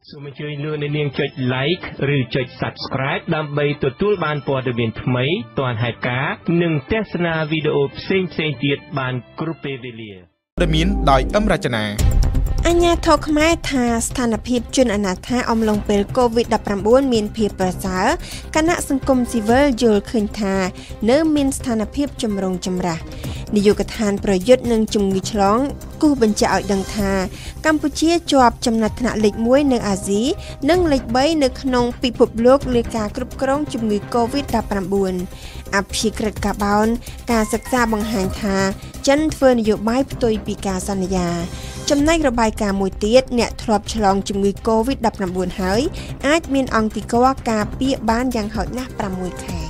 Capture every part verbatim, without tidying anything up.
សូមអញ្ជើញលោកអ្នកនាងចុច like ឬចុច subscribe ដើម្បីទទួលបានព័ត៌មានថ្មីទាន់ហេតុការណ៍និងទស្សនាវីដេអូផ្សេងៗទៀតបានគ្រប់ពេលវេលាព័ត៌មានដោយអឹមរចនាអញ្ញាធរខ្មែរថាស្ថានភាពជនអនាថាអំឡុងពេល កូវីដ ដប់ប្រាំបួន មានភាពប្រសើរគណៈសង្គមស៊ីវិលយល់ឃើញថានៅមានស្ថានភាពចម្រុងចម្រាស់នាយកដ្ឋានប្រយុទ្ធនឹងជំងឺឆ្លងគូបញ្ជាក់ឲ្យដឹងថាកម្ពុជាជាប់ចំណាត់ថ្នាក់លេខមួយនៅអាស៊ីនិងលេខបីនៅក្នុងពិភពលោកលើការគ្រប់គ្រងជំងឺ កូវីដ ដប់ប្រាំបួន អភិក្រិតកាបោនការសិក្សាបង្ហាញថាចិនធ្វើនយោបាយផ្ទុយពីការសន្យាចំណែករបាយការណ៍មួយទៀតអ្នកធ្លាប់ឆ្លងជំងឺ កូវីដ ដប់ប្រាំបួន ហើយអាចមានអង្គតិកការពារបានយ៉ាងហោចណាស់ប្រាំមួយខែ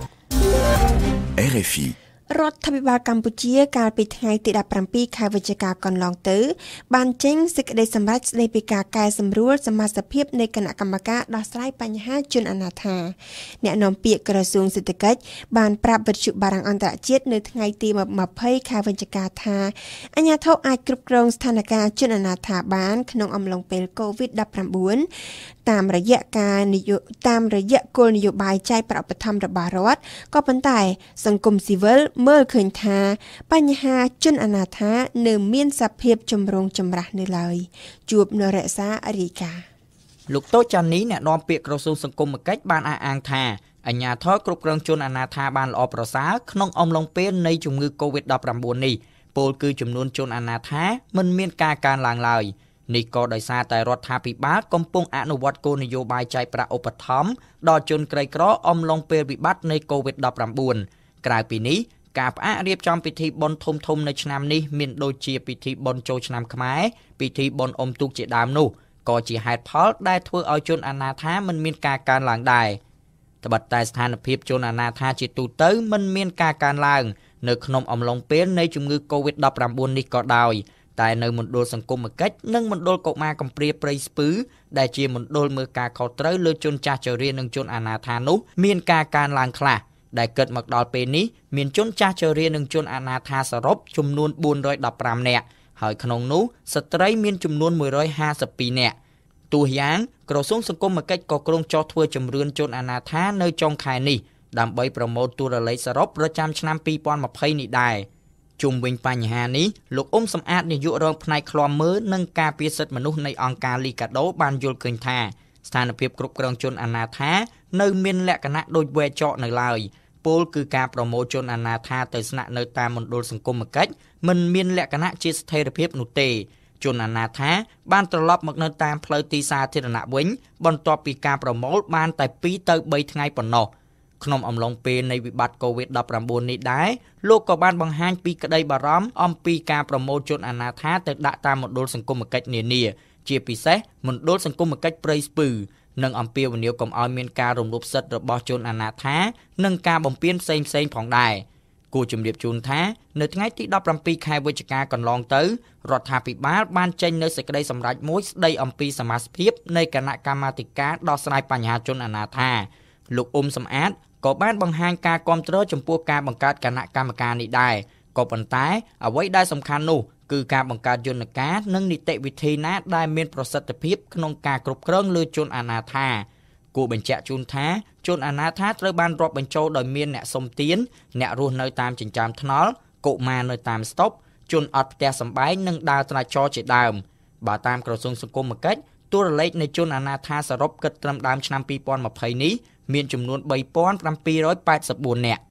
R F I រដ្ឋាភិបាលកម្ពុជាកាលពីថ្ងៃទីដប់ប្រាំពីរខែវិច្ឆិកាកន្លងទៅបានចេញសេចក្តីសម្រេចស្តីពីការកែសម្រួលសមាជិកភាពនៃគណៈកម្មការដោះស្រាយបញ្ហាជនអនាថាអ្នកនាំពាក្យក្រសួងសេដ្ឋកិច្ចបានប្រាប់វិទ្យុបារាំងអន្តរជាតិនៅថ្ងៃទីម្ភៃខែវិច្ឆិកាថាអាជ្ញាធរអាចគ្រប់គ្រងស្ថានភាពជនអនាថាបានក្នុងអំឡុងពេល កូវីដ ដប់ប្រាំបួន តាមរយៈការនយោតាមរយៈគោលនយោបាយចែកប្រាក់ឧបត្ថម្ភរបស់រដ្ឋក៏ប៉ុន្តែសង្គមស៊ីវិលមើលឃើញថាបញ្ហាជនអនាថានៅមានសភាពចម្រុងចម្រាស់នៅឡើយជួបនរក្សារីកាលោកតូចាន់នីអ្នកនាំពាក្យក្រសួងសង្គមគិច្ចបានអះអាងថាអាជ្ញាធរគ្រប់គ្រងជនអនាថាបានល្អប្រសើរក្នុងអំឡុងពេលនៃជំងឺ កូវីដ ដប់ប្រាំបួន នេះពោលគឺចំនួនជនអនាថាមិនមានការកើនឡើងឡើយនេះក៏ដោយសារតែរដ្ឋាភិបាលកំពុងអនុវត្តគោលនយោបាយចែកប្រាក់ឧបត្ថម្ភដល់ជនក្រីក្រអំឡុងពេលវិបត្តិនៃ កូវីដ ដប់ប្រាំបួន ក្រៅពីនេះការផ្អាករៀបចំពិធីបុណ្យធំៗនៅឆ្នាំនេះមានដូចជាពិធីបុណ្យចូលឆ្នាំខ្មែរពិធីបុណ្យអុំទូកជាដើមនោះក៏ជាហេតុផលដែលធ្វើឲ្យជនអនាថាមិនមានការកើនឡើងដែរត្បិតតែស្ថានភាពជនអនាថាជាទូទៅមិនមានការកើនឡើងនៅក្នុងអំឡុងពេលនៃជំងឺ កូវីដ ដប់ប្រាំបួន នេះក៏ដោយតែនៅមណ្ឌលសង្គមគិច្ចនិងមណ្ឌលកុមារកំព្រាព្រៃស្ពឺដែលជាមណ្ឌលមើលការខុសត្រូវលើជនចាស់ជរានិងជនអនាថានោះមានការកើនឡើងខ្លះដែលគិតមកដល់ពេលនេះមានជនចាស់ជរានិងជនអនាថាសរុបចំនួនបួនរយដប់ប្រាំនាក់ហើយក្នុងនោះស្ត្រីមានចំនួនមួយរយហាសិបពីរនាក់ទោះយ៉ាងក្រសួងសង្គមគិច្ចក៏គ្រោងចោះធ្វើជំរឿនជនអនាថានៅចុងខែនេះដើម្បីប្រមូលតួលេខសរុបប្រចាំឆ្នាំពីរពាន់ម្ភៃនេះដែរជុំវិញបញ្ហានេះលោកអ៊ុំសំអាតនាយករងផ្នែកឃ្លាំមើលនិងការពារសិទ្ធិមនុស្សនៃអង្គការលីកាដូបានយល់ឃើញថាស្ថានភាពគ្រប់គ្រងជនអនាថានៅមានលក្ខណៈដូចវែកចកនៅឡើយពោលគឺការប្រមូលជនអនាថាទៅស្នាក់នៅតាមមណ្ឌលសង្គមគិច្ចមិនមានលក្ខណៈជាស្ថិរភាពនោះទេជនអនាថាបានត្រឡប់មកនៅតាមផ្លូវទីសាធារណៈវិញបន្ទាប់ពីការប្រមូលបានតែពីរទៅបីថ្ងៃប៉ុណ្ណោះក្នុងអំឡុងពេលនៃវិបត្តិ កូវីដ ដប់ប្រាំបួន នេះដែរលោកក៏បានបង្ហាញពីក្តីបារម្ភអំពីការប្រមូលជនអនាថាទៅដាក់តាមមណ្ឌលសង្គមគិច្ចនានាជាពិសេសមណ្ឌលសង្គមគិច្ចព្រៃស្ពឺនិងអំពាវនាវកុំឲ្យមានការរំលោភសិទ្ធិរបស់ជនអនាថានិងការបំពានផ្សេងផ្សេងផងដែរគួរជម្រាបជូនថានៅថ្ងៃទីដប់ប្រាំពីរខែវិច្ឆិកាកន្លងទៅរដ្ឋាភិបាលបានចេញនូវសេចក្តីសម្រេចមួយស្តីអំពីសមាជិកភាពនៃគណៈកម្មាធិការដោះស្រាយបញ្ហាជនអនាថាលោកអ៊ុំសំអាតក៏បានបង្ហាញការគាំទ្រចំពោះការបង្កើតគណៈកម្មការនេះដែរក៏ប៉ុន្តែអ្វីដែលសំខាន់នោះគឺការបង្កើតយន្តការនិងនីតិវិធីណាដែលមានប្រសិទ្ធភាពក្នុងការគ្រប់គ្រងលើជនអនាថាគួរបញ្ជាក់ជូនថាជនអនាថាត្រូវបានរាប់បញ្ចូលដោយមានអ្នកសុំទានអ្នករស់នៅតាមចិញ្ចើមថ្នល់កុមារនៅតាមស្តុបជនអត់ផ្ទះសម្បែងនិងដើរត្រាច់ចរជាដើមបើតាមក្រសួងសង្គមគិច្ចតួលេខនៃជនអនាថាសរុបគិតត្រឹមដើមឆ្នាំពីរពាន់ម្ភៃនេះមានចំនួនបីពាន់ប្រាំពីររយប៉ែតសិបបួននាក់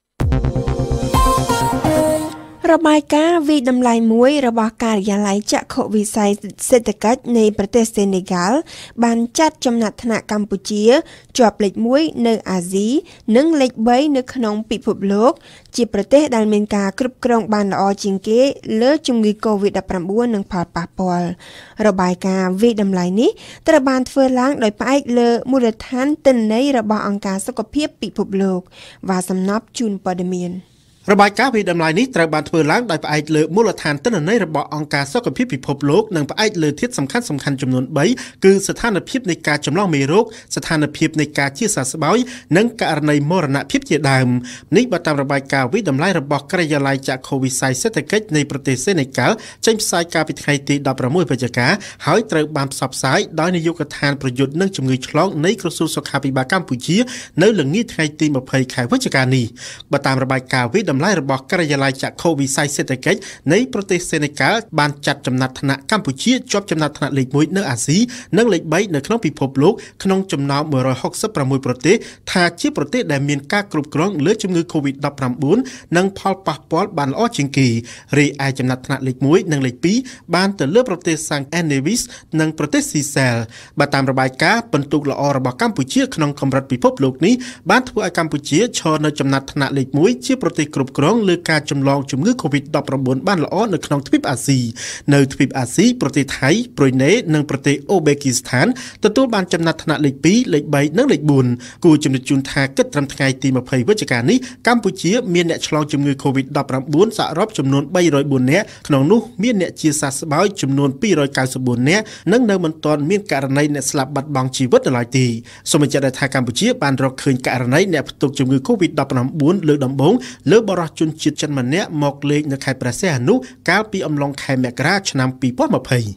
របាយការណ៍វិតម្លៃមួយរបស់ការិយាល័យចក្ខុវិស័យសេដ្ឋកិច្ចនៃប្រទេសសេនេហ្គាល់បានចាត់ចំណាត់ថ្នាក់កម្ពុជាជាប់លេខមួយនៅអាស៊ីនិងលេខបីនៅក្នុងពិភពលោកជាប្រទេសដែលមានការគ្រប់គ្រងបានល្អជាងគេលើជំងឺ កូវីដ ដប់ប្រាំបួន និងផលប៉ះពាល់របាយការណ៍វិតម្លៃនេះត្រូវបានធ្វើឡើងដោយផ្អែកលើមូលដ្ឋានទិន្នន័យរបស់អង្គការសុខភាពពិភពលោកvàសំណប់ជូនព័ត៌មានរបាយការណ៍វិដំឡៃនេះត្រូវបានធ្វើឡើងដោយផ្អែកលើមូលដ្ឋានទិន្នន័យរបស់អង្គការសុខភាពពិភពលោកនិងផ្អែកលើធាតុសំខាន់សំខាន់ចំនួនបីគឺស្ថានភាពនៃការចម្លងមេរោគស្ថានភាពនៃការជាសះស្បើយនិងករណីមរណភាពជាដើមនេះបើតាមរបាយការណ៍វិដំឡៃរបស់ការិយាល័យចក្ខុវិស័យសេដ្ឋកិច្ចនៃប្រទេសសេនេហ្កាល់ចេញផ្សាយកាលពីថ្ងៃទីដប់ប្រាំមួយវិច្ឆិកាហើយត្រូវបានផ្សព្វផ្សាយដោយនាយកដ្ឋានប្រយុទ្ធនឹងជំងឺឆ្លងនៃក្រសួងសុខាភិបាលកម្ពុជានៅល្ងាចថ្ងៃទីម្ភៃខែវិច្ឆិកានេះបើតាមរបាយការណ៍វិដំឡៃរបស់ការិយាល័យចក្ខុវិស័យសេដ្ឋកិច្ចនៃប្រទេសសេនេហ្កាល់បានចាត់ចំណាត់ថ្នាក់កម្ពុជាជាប់ចំណាត់ថ្នាក់លេខមួយនៅអាស៊ីនិងលេខបីនៅក្នុងពិភពលោកក្នុងចំណោមមួយរយហុកសិបប្រាំមួយប្រទេសថាជាប្រទេសដែលមានការគ្រប់គ្រងលើជំងឺ កូវីដ ដប់ប្រាំបួន និងផលប៉ះពាល់បានល្អជាងគេរីឯចំណាត់ថ្នាក់លេខមួយនិងលេខពីរបានទៅលើប្រទេសសាំងអេនីវីសនិងប្រទេសស៊ីសែលបើតាមរបាយការណ៍ពិន្ទុល្អរបស់កម្ពុជាក្នុងកម្រិតពិភពលោកនេះបានធ្វើឲ្យកម្ពុជាឈរនៅចំណាត់ថ្នាក់លេខមួយជាប្រទេសគ្រប់គ្រងលើការចម្លងជំងឺ កូវីដ ដប់ប្រាំបួន បានល្អនៅក្នុងទ្វីបអាស៊ីនៅទ្វីបអាស៊ីប្រទេសថៃប្រ៊ុយណេនិងប្រទេសអូបេគីស្ថានទទួលបានចំណាត់ថ្នាក់លេខពីរលេខបីនិងលេខបួនគួរជំរាបជូនថាគិតត្រឹមថ្ងៃទីម្ភៃវិច្ឆិកានេះកម្ពុជាមានអ្នកឆ្លងជំងឺ កូវីដ ដប់ប្រាំបួន សរុបចំនួនបីរយបួននាក់ក្នុងនោះមានអ្នកជាសះស្បើយចំនួនពីររយកៅសិបបួននាក់និងនៅមិនទាន់មានករណីអ្នកស្លាប់បាត់បង់ជីវិតនៅឡើយទេសូមបញ្ជាក់ថាកម្ពុជាបានរកឃើញករណីអ្នកផ្ទុកជំងឺ កូវីដ ដប់ប្រាំបួន លើកដំបូងលើបរិសុទ្ធជនជាតិចិនម្នាក់មកលេងនៅខេត្តព្រះសីហនុកាលពីអំឡុងខែមករាឆ្នាំពីរពាន់ម្ភៃ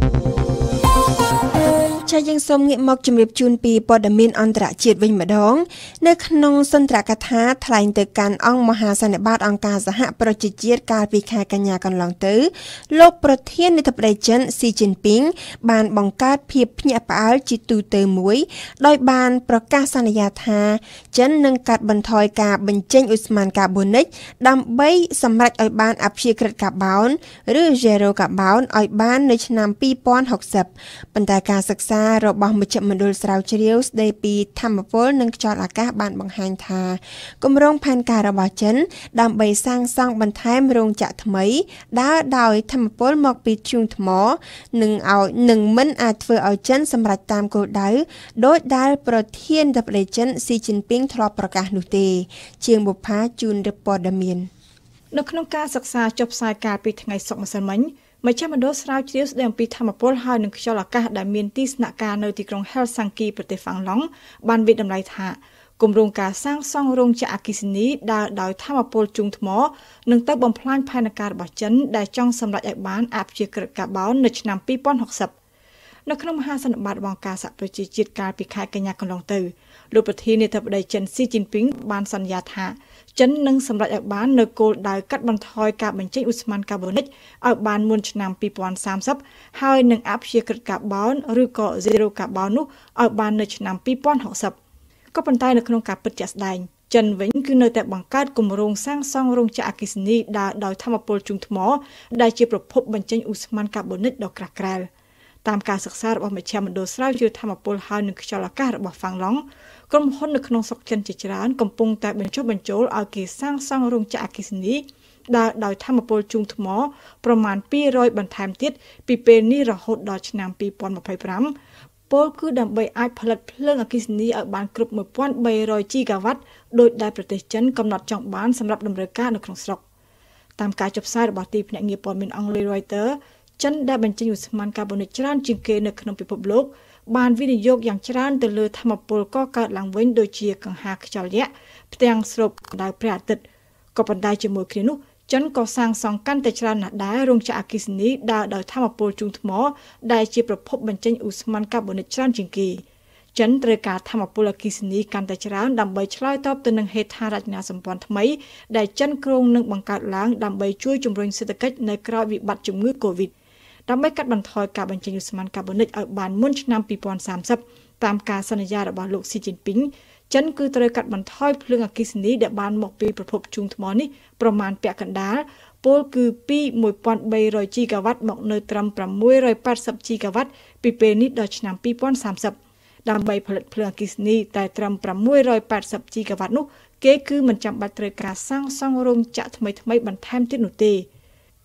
ចាយើងសូមងាកមកជម្រាបជូនពីព័ត៌មានអន្តរជាតិវិញម្ដងនៅក្នុងសន្ទរកថាថ្លែងទៅកាន់អង្គមហាសន្និបាតអង្គការសហប្រជាជាតិកាលពីខែកញ្ញាកន្លងទៅលោកប្រធានាធិបតីចិនស៊ីជីនពីងបានបង្កើតភាពភ្ញាក់ផ្អើលជាទូទៅមួយដោយបានប្រកាសសន្យាថាចិននឹងកាត់បន្ថយការបញ្ចេញឧស្ម័នកាបូនិកដើម្បីសម្រេចឲ្យបានអព្យាក្រឹតកាបូនឬ zero កាបូនឲ្យបាននៅឆ្នាំពីរពាន់ហុកសិបប៉ុន្តែការសិក្សារបស់មជ្ឈមណ្ឌលស្រាវជ្រាវស្ដីពីធម្មពលនិងខ្យល់អាកាសបានបង្ហាញថាគម្រោងផែនការរបស់ចិនដើម្បីសាងសង់បន្ថែមរោងចក្រថ្មីដើរដោយធម្មពលមកពីធ្យូងថ្មនឹងឲ្យនឹងមិនអាចធ្វើឲ្យចិនសម្រេចតាមគោលដៅដោយដែលប្រធានាធិបតីចិនស៊ីជីនពីងធ្លាប់ប្រកាសនោះទេជាងបុប្ផាជូនព័ត៌មាននៅក្នុងការសិក្សាចុះផ្សាយការពីថ្ងៃសុក្រម្សិលមិញមជ្ឈមណ្ឌលស្រាវជ្រាវស្ដីអំពីធម្មពលហើយនឹងខ្យល់អាកាសដែលមានទីស្នាក់ការនៅទីក្រុង Helsinki ប្រទេសហ្វាំងឡង់បានវិតម្លៃថាគម្រោងការសាងសង់រោងចក្រអគ្គិសនីដើរដោយធម្មពលជុងថ្មនឹងទៅបំផ្លាញផែនការរបស់ចិនដែលចង់សម្រេចឲ្យបានអព្យាក្រឹតកាបូននៅឆ្នាំពីរពាន់ហុកសិបនៅក្នុងមហាសន្និបាតរបស់អង្គការសហប្រជាជាតិកាលពីខែកញ្ញាកន្លងទៅលោកប្រធានាធិបតីចិនស៊ីជីនពីងបានសន្យាថាចិននឹងសម្រេចឲ្យបាននៅគោលដៅកាត់បន្ថយការបញ្ចេញឧស្ម័នកាបូនិកឲ្យបានមុនឆ្នាំពីរពាន់សាមសិបហើយនឹងអព្យាក្រឹតកាបូនឬក៏ zero កាបូននោះឲ្យបាននៅឆ្នាំពីរពាន់ហុកសិបក៏ប៉ុន្តែនៅក្នុងការពិតជាក់ស្ដែងចិនវិញគឺនៅតែបង្កើតគម្រោងសាងសង់រោងចក្រអគ្គិសនីដើរដោយធម្មពលជុងថ្មដែលជាប្រភពបញ្ចេញឧស្ម័នកាបូនិកដ៏ក្រាស់ក្រែលតាមការសិក្សារបស់មជ្ឈមណ្ឌលស្រាវជ្រាវធម្មពលហើយនឹងខ្យល់អាកាសរបស់ហ្វាំងឡង់ក្រុមហ៊ុននៅក្នុងស្រុកចិនជាច្រើនកំពុងតែបញ្ចុះបញ្ចូលឲ្យគេសាងសង់រោងចក្រអគ្គិសនីដើរដោយធម្មពលជុងថ្មប្រមាណពីររយបន្ថែមទៀតពីពេលនេះរហូតដល់ឆ្នាំពីរពាន់ម្ភៃប្រាំពលគឺដើម្បីអាចផលិតភ្លើងអគ្គិសនីឲ្យបានគ្រប់មួយពាន់បីរយជីហ្គាវ៉ាត់ដោយដែលប្រទេសចិនកំណត់ចង់បានសម្រាប់តម្រូវការនៅក្នុងស្រុកតាមការចុះផ្សាយរបស់ទីភ្នាក់ងារព័ត៌មានអង់គ្លេស Reuters ចិនដែលបញ្ចេញឧស្ម័នកាបូនិកច្រើនជាងគេនៅក្នុងពិភពលោកបានវិនិយោគយ៉ាងច្រើនទៅលើធម្មពលកកើតឡើងវិញដូចជាកង្ហារខ្យល់យក្សផ្ទាំងស្រូបកម្ដៅព្រះអាទិត្យក៏ប៉ុន្តែជាមួយគ្នានោះចិនក៏សាងសង់កាន់តែច្រើនណាស់ដែររោងចក្រអគ្គិសនីដើរដោយធម្មពលជុងថ្មដែលជាប្រភពបញ្ចេញឧស្ម័នកាបូនិកច្រើនជាងគេចិនត្រូវការធម្មពលអគ្គិសនីកាន់តែច្រើនដើម្បីឆ្លើយតបទៅនឹងហេដ្ឋារចនាសម្ព័ន្ធថ្មីដែលចិនគ្រោងនឹងបង្កើតឡើងដើម្បីជួយជំរុញសេដ្ឋកិច្ចនៅក្រៅវិបត្តិជំងឺ Covidដើម្បីកាត់បន្ថយការបញ្ចេញឧស្ម័នកាបូនិកឲ្យបានមុនឆ្នាំពីរពាន់សាមសិបតាមការសន្យារបស់លោកស៊ីជីនពីងចិនគឺត្រូវកាត់បន្ថយភ្លើងអគ្គិសនីដែលបានមកពីប្រភពជុងថ្មនេះប្រមាណពាក់កណ្ដាលពលគឺពីមួយពាន់បីរយជីហ្គាវ៉ាត់មកនៅត្រឹមប្រាំមួយរយប៉ាត់សិបជីហ្គាវ៉ាត់ពីពេលនេះដល់ឆ្នាំពីរពាន់សាមសិបដើម្បីផលិតភ្លើងអគ្គិសនីតែត្រឹមប្រាំមួយរយប៉ាត់សិបជីហ្គាវ៉ាត់នោះគេគឺមិនចាំបាច់ត្រូវការសាងសង់រោងចក្រថ្មីៗបន្ថែមទៀតនោះទេ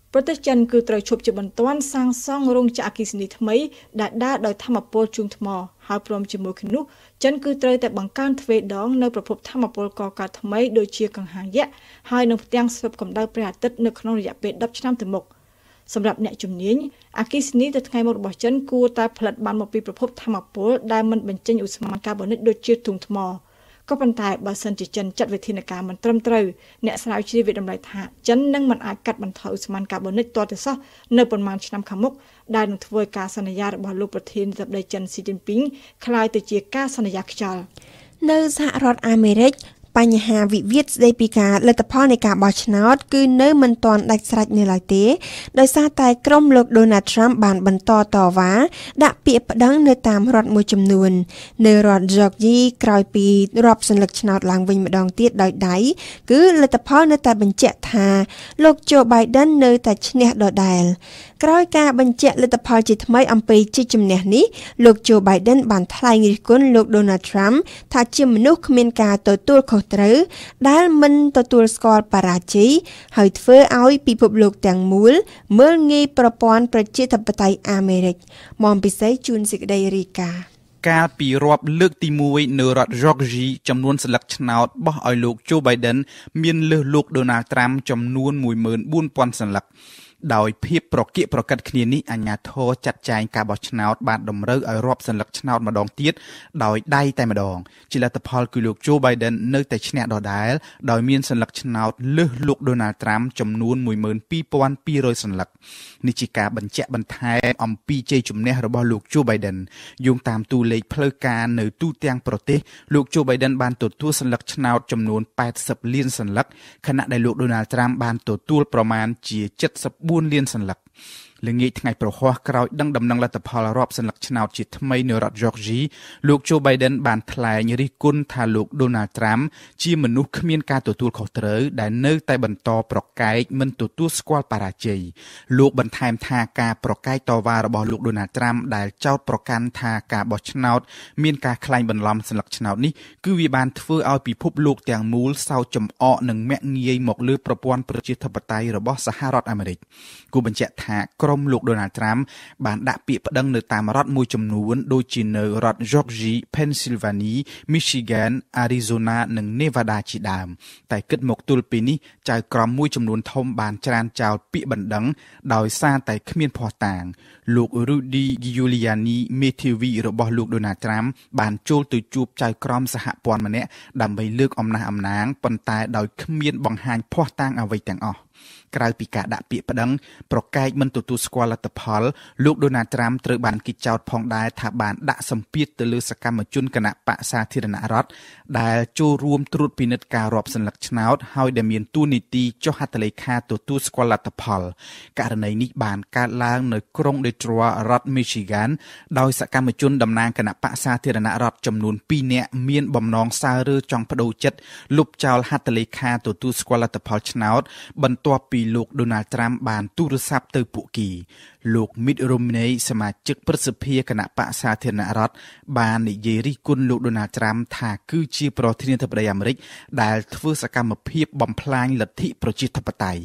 ប្រទេសចិនគឺត្រូវឈប់ជាបន្ទាន់សាងសង់រោងចក្រអគ្គិសនីថ្មីដែលដើរដោយថាមពលជូនថ្មហើយព្រមជាមួយគ្នានោះចិនគឺត្រូវតែបង្កើនទ្វេដងនៅប្រភពថាមពលកកើតថ្មីដូចជាកង្ហារយក្សហើយនឹងផ្ទាំងស្វឹបកម្ដៅព្រះអាទិត្យនៅក្នុងរយៈពេលដប់ឆ្នាំទៅមុខសម្រាប់អ្នកជំនាញអគ្គិសនីទៅថ្ងៃមុខរបស់ចិនគួរតែផលិតបានមកពីប្រភពថាមពលដែលមិនបញ្ចេញឧស្ម័នកាបូនិកដូចជាធុងថ្មក៏ប៉ុន្តែបើសិនជាចិនចាត់វិធានការមិនត្រឹមត្រូវអ្នកស្រាវជ្រាវវិតម្លៃថាចិននឹងមិនអាចកាត់បន្ថយឧស្ម័នកាបូនិកទាល់តែសោះនៅប្រមាណឆ្នាំខាងមុខដែលនឹងធ្វើឲ្យការសន្យារបស់លោកប្រធានាធិបតីចិនស៊ីជីនពីងคล้ายទៅជាការសន្យាខ្យល់នៅសហរដ្ឋអាមេរិកបញ្ហាវិវាទស្ដីពីការលទ្ធផលនៃការបោះឆ្នោតគឺនៅមិនទាន់ដាច់ស្រេចនៅឡើយទេដោយសារតែក្រុមលោក Donald Trump បានបន្តតវ៉ាដាក់ពាក្យប្តឹងនៅតាមរដ្ឋមួយចំនួននៅរដ្ឋ Georgia ក្រោយពីរាប់សន្លឹកឆ្នោតឡើងវិញម្ដងទៀតដោយដៃគឺលទ្ធផលនៅតែបញ្ជាក់ថាលោក Joe Biden នៅតែឈ្នះដដែលក្រោយការបញ្ជាក់លទ្ធផលជាថ្មីអំពីជ័យជំនះនេះលោក Joe Biden បានថ្លែងរិះគន់លោក Donald Trump ថាជាមនុស្សគ្មានការទទួលខុសត្រូវដែលមិនទទួលស្គាល់បរាជ័យហើយធ្វើឲ្យពិភពលោកទាំងមូលមើលងាយប្រព័ន្ធប្រជាធិបតេយ្យអាមេរិកមកពិសេសជួនសេចក្តីរាយការណ៍កាលពីរាប់លើកទីមួយនៅរដ្ឋ Georgia ចំនួនស្លឹកឆ្នោតបោះឲ្យលោក Joe Biden មានលើសលោក Donald Trump ចំនួន មួយម៉ឺនបួនពាន់ សន្លឹកដោយភាពប្រកៀកប្រកិតគ្នានេះអាជ្ញាធរចាត់ចែងការបោះឆ្នោតបានតម្រូវឲ្យរាប់សន្លឹកឆ្នោតម្ដងទៀតដោយដៃតែម្ដងជាលទ្ធផលគឺលោក Joe Biden នៅតែឈ្នះដដែលដោយមានសន្លឹកឆ្នោតលើសលោក Donald Trump ចំនួន មួយម៉ឺនពីរពាន់ពីររយ សន្លឹកនេះជាការបញ្ជាក់បន្ថែមអំពីជ័យជំនះរបស់លោក Joe Biden យោងតាមតួលេខផ្លូវការនៅទូទាំងប្រទេសលោក Joe Biden បានទទួលសន្លឹកឆ្នោតចំនួនแปดสิบលានសន្លឹកខណៈដែលលោក Donald Trump បានទទួលប្រមាណជាเจ็ดสิบสี่លានសន្លឹកល្ងាចថ្ងៃប្រហ័សក្រោយដឹងដំណឹងលទ្ធផលរាប់សន្លឹកឆ្នោតជាថ្មីនៅរដ្ឋ Georgia លោក Joe Biden បានថ្លែងរិះគន់ថាលោក Donald Trump ជាមនុស្សគ្មានការទទួលខុសត្រូវដែលនៅតែបន្តប្រកែកមិនទទួលស្គាល់បរាជ័យលោកបន្ថែមថាការប្រកែកតវ៉ារបស់លោក Donald Trump ដែលចោទប្រកាន់ថាការបោះឆ្នោតមានការក្លែងបន្លំសន្លឹកឆ្នោតនេះគឺវាបានធ្វើឲ្យពិភពលោកទាំងមូលសោកចំអកនិងមាក់ងាយមកលើប្រព័ន្ធប្រជាធិបតេយ្យរបស់សហរដ្ឋអាមេរិកគូបញ្ជាក់ថាក្រុមលោក Donald Trump បានដាក់ពាក្យប្តឹងនៅតាមរដ្ឋមួយចំនួនដូចជានៅរដ្ឋ Georgia, Pennsylvania, Michigan, Arizona និង Nevada ជាដើមតែគិតមកទល់ពេលនេះចៅក្រមមួយចំនួនធំបានច្រានចោលពាក្យបណ្ដឹងដោយសារតែគ្មានភស្តុតាងលោក Rudy Giuliani មេធាវីរបស់លោក Donald Trump បានចូលទៅជួបចៅក្រមសហព័ន្ធម្នាក់ដើម្បីលើកអំណះអំណាងប៉ុន្តែដោយគ្មានបង្ហាញភស្តុតាងអ្វីទាំងអស់ក្រៅពីការដាក់ពាក្យប្តឹងប្រកែកមិនទទួលស្គាល់លទ្ធផលលោក Donald Trump ត្រូវបានគេចោទផងដែរថាបានដាក់សម្ពាធទៅលើសកម្មជនគណៈបក្សសាធារណរដ្ឋដែលចូលរួមត្រួតពិនិត្យការរាប់សន្លឹកឆ្នោតហើយដែលមានតួនាទីចុះហត្ថលេខាទទួលស្គាល់លទ្ធផលករណីនេះបានកើតឡើងនៅក្រុង Detroit រដ្ឋ Michigan ដោយសកម្មជនតំណាងគណៈបក្សសាធារណរដ្ឋចំនួនពីរនាក់មានបំណងសាររើចង់បដូរចិត្តលុបចោលហត្ថលេខាទទួលស្គាល់លទ្ធផលឆ្នោតបន្ទាប់ពីលោក Donald Trump បានទូរស័ព្ទទៅពួកគេលោក Mitt Romney សមាជិកព្រឹទ្ធសភាគណៈបក្សសាធារណរដ្ឋបាននិយាយរិះគន់លោក Donald Trump ថាគឺជាប្រធានាធិបតីអាមេរិកដែលធ្វើសកម្មភាពបំផ្លាញលទ្ធិប្រជាធិបតេយ្យ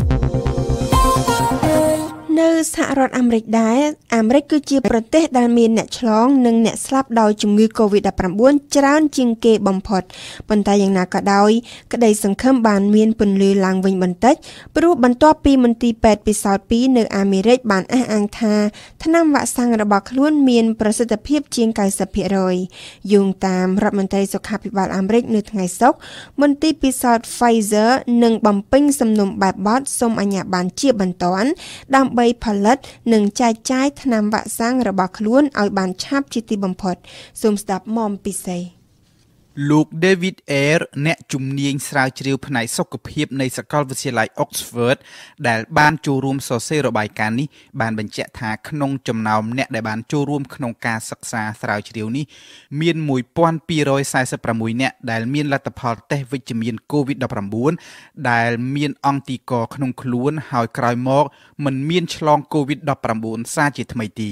នៅសហរដ្ឋអាមេរិកដែរអាមេរិកគឺជាប្រទេសដែលមានអ្នកឆ្លងនិងអ្នកស្លាប់ដោយជំងឺ កូវីដ ដប់ប្រាំបួន ច្រើនជាងគេបំផុតប៉ុន្តែយ៉ាងណាក៏ដោយក្តីសង្ឃឹមបានមានពន្លឺឡើងវិញបន្តិចព្រោះបន្ទាប់ពីមន្ទីរពេទ្យពិសោធន៍ពីរនៅអាមេរិកបានអះអាងថាថ្នាំវ៉ាក់សាំងរបស់ខ្លួនមានប្រសិទ្ធភាពជាង 九十ភាគរយ យោងតាមរដ្ឋមន្ត្រីសុខាភិបាលអាមេរិកនៅថ្ងៃសុក្រមន្ទីរពិសោធន៍ Pfizer នឹងបំពេញសំណុំបែបបទសូមអាជ្ញាប័ណ្ណជាបន្ទាន់ដើម្បីផលិតនិងចែកចាយថ្នាំវ៉ាក់សាំងរបស់ខ្លួនឲ្យបានឆាប់ជាទីបំផុតសូមស្ដាប់មកពិសេសលោក David Ayer អ្នកជំនាញស្រាវជ្រាវផ្នែកសុខភាពនៃសាកលវិទ្យាល័យ Oxford ដែលបានចូលរួមសរសេររបាយការណ៍នេះបានបញ្ជាក់ថាក្នុងចំណោមអ្នកដែលបានចូលរួមក្នុងការសិក្សាស្រាវជ្រាវនេះមានមួយពាន់ពីររយសែសិបប្រាំមួយអ្នកដែលមានលទ្ធផលតេស្តវិជ្ជមាន កូវីដ ដប់ប្រាំបួន ដែលមានអង់ទីកក្នុងខ្លួនហើយក្រោយមកមិនមានឆ្លង កូវីដ ដប់ប្រាំបួន សារជាថ្មីទី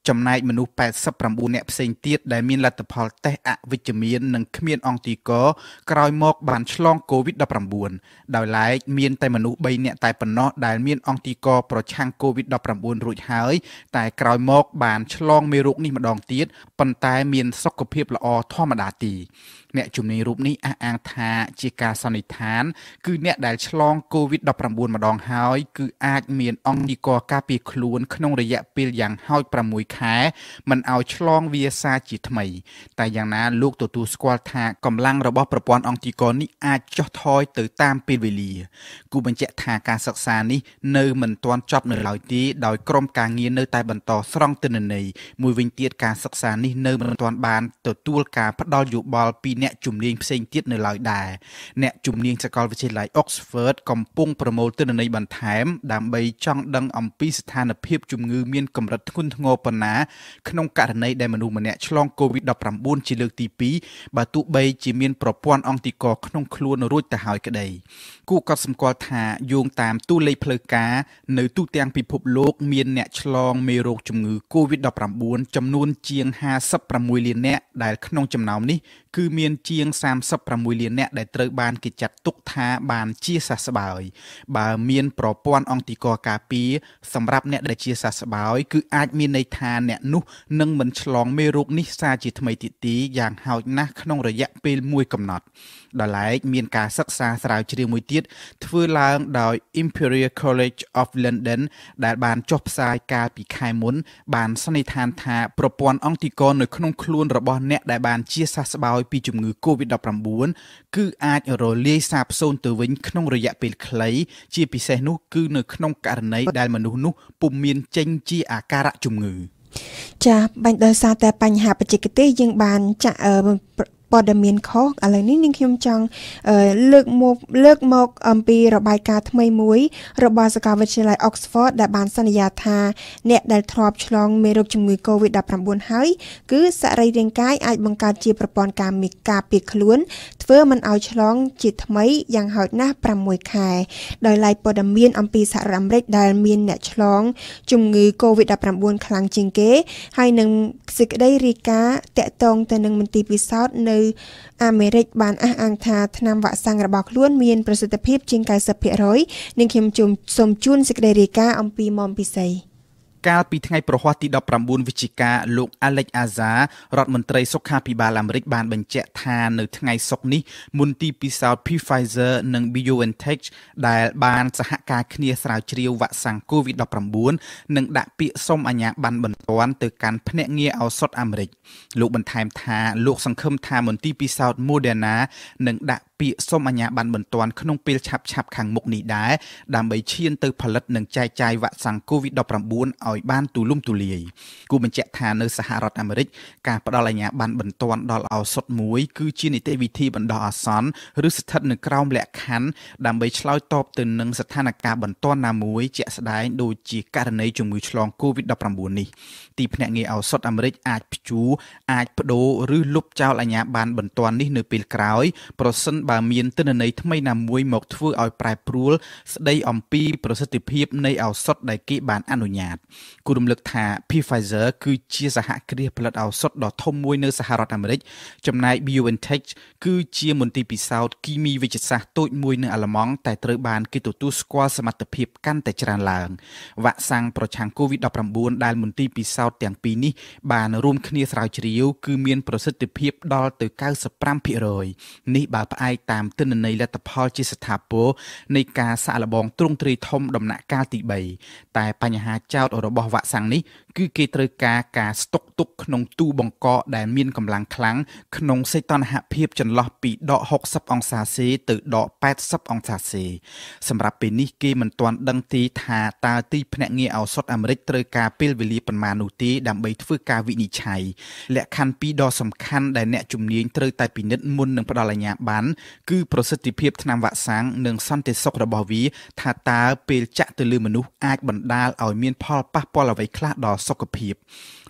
ចំណែកមនុស្សแปดสิบเก้าនាក់ផ្សេងទៀតដែលមានលទ្ធផលតេស្តអវិជ្ជមាននិងគ្មានអង់ទីកក្រោយមកបានឆ្លង កូវីដ ដប់ប្រាំបួន ដោយឡែកមានតែមនុស្សបីនាក់តែប៉ុណ្ណោះដែលមានអង់ទីកប្រឆាំង កូវីដ ដប់ប្រាំបួន រួចហើយតែក្រោយមកបានឆ្លងមេរោគនេះម្ដងទៀតប៉ុន្តែមានសុខភាពល្អធម្មតាទេអ្នកជំនាញរូបនេះអះអាងថាជាការសន្និដ្ឋានគឺអ្នកដែលឆ្លង កូវីដ ដប់ប្រាំបួន ម្ដងហើយគឺអាចមានអង់ទីកការពារខ្លួនក្នុងរយៈពេលយ៉ាងហោចប្រាំមួយខែមិនឲ្យឆ្លងវាសាជាថ្មីតែយ៉ាងណាលោកទទួលស្គាល់ថាកម្លាំងរបស់ប្រព័ន្ធអង់ទីកនេះអាចចុះថយទៅតាមពេលវេលាគូបញ្ជាក់ថាការសិក្សានេះនៅមិនទាន់ចប់នៅឡើយទេដោយក្រុមការងារនៅតែបន្តស្រង់ទិន្នន័យមួយវិញទៀតការសិក្សានេះនៅមិនទាន់បានទទួលការផ្ដល់យោបល់ពីអ្នកជំនាញផ្សេងទៀតនៅឡើយដែរអ្នកជំនាញសាកលវិទ្យាល័យ Oxford កំពុងប្រមូលទិន្នន័យបន្ថែមដើម្បីចង់ដឹងអំពីស្ថានភាពជំងឺមានកម្រិតធ្ងន់ធ្ងរប៉ុណ្ណាក្នុងករណីដែលមនុស្សម្នាក់ឆ្លង កូវីដ ដប់ប្រាំបួន ជាលើកទីពីរបើទោះបីជាមានប្រព័ន្ធអង់ទីកក្នុងខ្លួនរួចទៅហើយក្តីគួរកត់សម្គាល់ថាយោងតាមតួលេខផ្លូវការនៅទូទាំងពិភពលោកមានអ្នកឆ្លងមេរោគជំងឺ កូវីដ ដប់ប្រាំបួន ចំនួនជាងห้าสิบหกលាននាក់ដែលក្នុងចំណោមនេះគឺមានជាងសាមសិបប្រាំមួយលាននាក់ដែលត្រូវបានគេចាត់ទុកថាបានជាសះស្បើយបើមានប្រព័ន្ធអង់ទីកការពារសម្រាប់អ្នកដែលជាសះស្បើយគឺអាចមានន័យថាអ្នកនោះនឹងមិនឆ្លងមេរោគនេះសាជាថ្មីទៀតទេយ៉ាងហោចណាស់ក្នុងរយៈពេលមួយកំណត់ដោយឡែកមានការសិក្សាស្រាវជ្រាវមួយទៀតធ្វើឡើងដោយ Imperial College of London ដែលបានចុះផ្សាយកាលពីខែមុនបានសន្និដ្ឋានថាប្រព័ន្ធអង់ទីកនៅក្នុងខ្លួនរបស់អ្នកដែលបានជាសះស្បើយពីជំងឺ កូវីដ ដប់ប្រាំបួន គឺអាចរលាយសាបសូន្យទៅវិញក្នុងរយៈពេលខ្លីជាពិសេសនោះគឺនៅក្នុងករណីដែលមនុស្សនោះពុំមានចេញជាអាការៈជំងឺចាបាញ់ដោយសារតែបញ្ហាបច្ចេកទេសយើងបានចាក់ព័ត៌មានខុសឥឡូវនេះនាងខ្ញុំចង់លើកមកលើកមកអំពីរបាយការណ៍ថ្មីមួយរបស់សាកលវិទ្យាល័យ Oxford ដែលបានសន្យាថាអ្នកដែលធ្លាប់ឆ្លងមេរោគជំងឺ កូវីដ ដប់ប្រាំបួន ហើយគឺសរីរាង្គកាយអាចបង្កើតជាប្រព័ន្ធការការពារខ្លួនធ្វើមិនឲ្យឆ្លងជាថ្មីយ៉ាងហោចណាស់ប្រាំមួយខែដោយឡែកព័ត៌មានអំពីសហរដ្ឋអាមេរិកដែលមានអ្នកឆ្លងជំងឺ កូវីដ ដប់ប្រាំបួន ខ្លាំងជាងគេហើយនឹងសេចក្តីរាយការណ៍តាក់ទងទៅនឹងមន្ទីរពិសោធន៍នៅអាមេរិកបានអះអាងថាថ្នាំវ៉ាក់សាំងរបស់ខ្លួនមានប្រសិទ្ធភាពជាង九十ភាគរយ នឹងខ្ញុំសូមជូនសេចក្តីរាយការណ៍អំពីមុំពិសីកាលពីថ្ងៃប្រហ័សទីដប់ប្រាំបួនវិច្ឆិកាលោក Alex Azar រដ្ឋមន្ត្រីសុខាភិបាលអាមេរិកបានបញ្ជាក់ថានៅថ្ងៃសុក្រនេះមន្ទីរពិសោធន៍ Pfizer និង BioNTech ដែលបានសហការគ្នាស្រាវជ្រាវវ៉ាក់សាំង កូវីដ ដប់ប្រាំបួន នឹងដាក់ពាក្យសុំអាជ្ញាប័ណ្ណបន្ទាន់ទៅកាន់ភ្នាក់ងារឱសថអាមេរិកលោកបន្ថែមថាលោកសង្ឃឹមថាមន្ទីរពិសោធន៍ Moderna នឹងដាក់ពាក្យសុំអាជ្ញាប័ណ្ណបន្ទាន់ក្នុងពេលឆាប់ឆាប់ខាងមុខនេះដែរដើម្បីឈានទៅផលិតនិងចែកចាយវ៉ាក់សាំង កូវីដ ដប់ប្រាំបួន ឲ្យបានទូលំទូលាយគូបញ្ជាក់ថានៅសហរដ្ឋអាមេរិកការផ្ដល់អាជ្ញាប័ណ្ណបន្ទាន់ដល់ឱសថមួយគឺជានីតិវិធីបណ្ដោះអាសន្នឬស្ថិតនៅក្រោមលក្ខខណ្ឌដើម្បីឆ្លើយតបទៅនឹងស្ថានភាពបន្ទាន់ណាមួយជាក់ស្ដែងដូចជាករណីជំងឺឆ្លង កូវីដ ដប់ប្រាំបួន នេះទីភ្នាក់ងារឱសថអាមេរិកអាចព្យួរអាចបដូរឬលុបចោលអាជ្ញាប័ណ្ណបន្ទាន់នេះនៅពេលក្រោយប្រសិនបើមានទិន្នន័យថ្មីណាមួយមកធ្វើឲ្យប្រែប្រួលស្ដីអំពីប្រសិទ្ធភាពនៃឱសថដែលគេបានអនុញ្ញាតគូរំលឹកថា Pfizer គឺជាសហគ្រាសផលិតឱសថដ៏ធំមួយនៅសហរដ្ឋអាមេរិកចំណែក BioNTech គឺជាមន្ទីរពិសោធន៍គីមីវេជ្ជសាស្ត្រតូចមួយនៅអាល្លឺម៉ង់តែត្រូវបានគេទទួលស្គាល់សមត្ថភាពកាន់តែច្រើនឡើងវ៉ាក់សាំងប្រឆាំង កូវីដ ដប់ប្រាំបួន ដែលមន្ទីរពិសោធន៍ទាំងពីរនេះបានរួមគ្នាស្រាវជ្រាវគឺមានប្រសិទ្ធភាពដល់ទៅ九十五ភាគរយនេះបើផ្អែកតាមទិន្នន័យលទ្ធផលជាស្ថាពរនៃការសាកល្បងទ្រង់ទ្រាយធំដំណាក់កាលទីបីតែបញ្ហាចោទរបស់វ៉ាក់សាំងនេះគឺគេត្រូវការការស្តុកទុកក្នុងទូបង្កកដែលមានកម្លាំងខ្លាំងក្នុងសីតុណ្ហភាពចន្លោះពីដកหกสิบអង្សាសេទៅដកแปดสิบអង្សាសេសម្រាប់ពេលនេះគេមិនទាន់ដឹងទេថាតើទីភ្នាក់ងារឱសថអាមេរិកត្រូវការពេលវេលាប៉ុន្មាននោះទេដើម្បីធ្វើការវិនិច្ឆ័យលក្ខខណ្ឌពីរដ៏សំខាន់ដែលអ្នកជំនាញត្រូវតែពិនិត្យមុននឹងផ្ដល់អាជ្ញាប័ណ្ណគឺប្រសិទ្ធភាពថ្នាំវ៉ាក់សាំងនិងសន្តិសុខរបស់វាថាតើពេលចាក់ទៅលើមនុស្សអាចបណ្ដាលឲ្យមានផលប៉ះពាល់អ្វីខ្លះដល់សុខភាព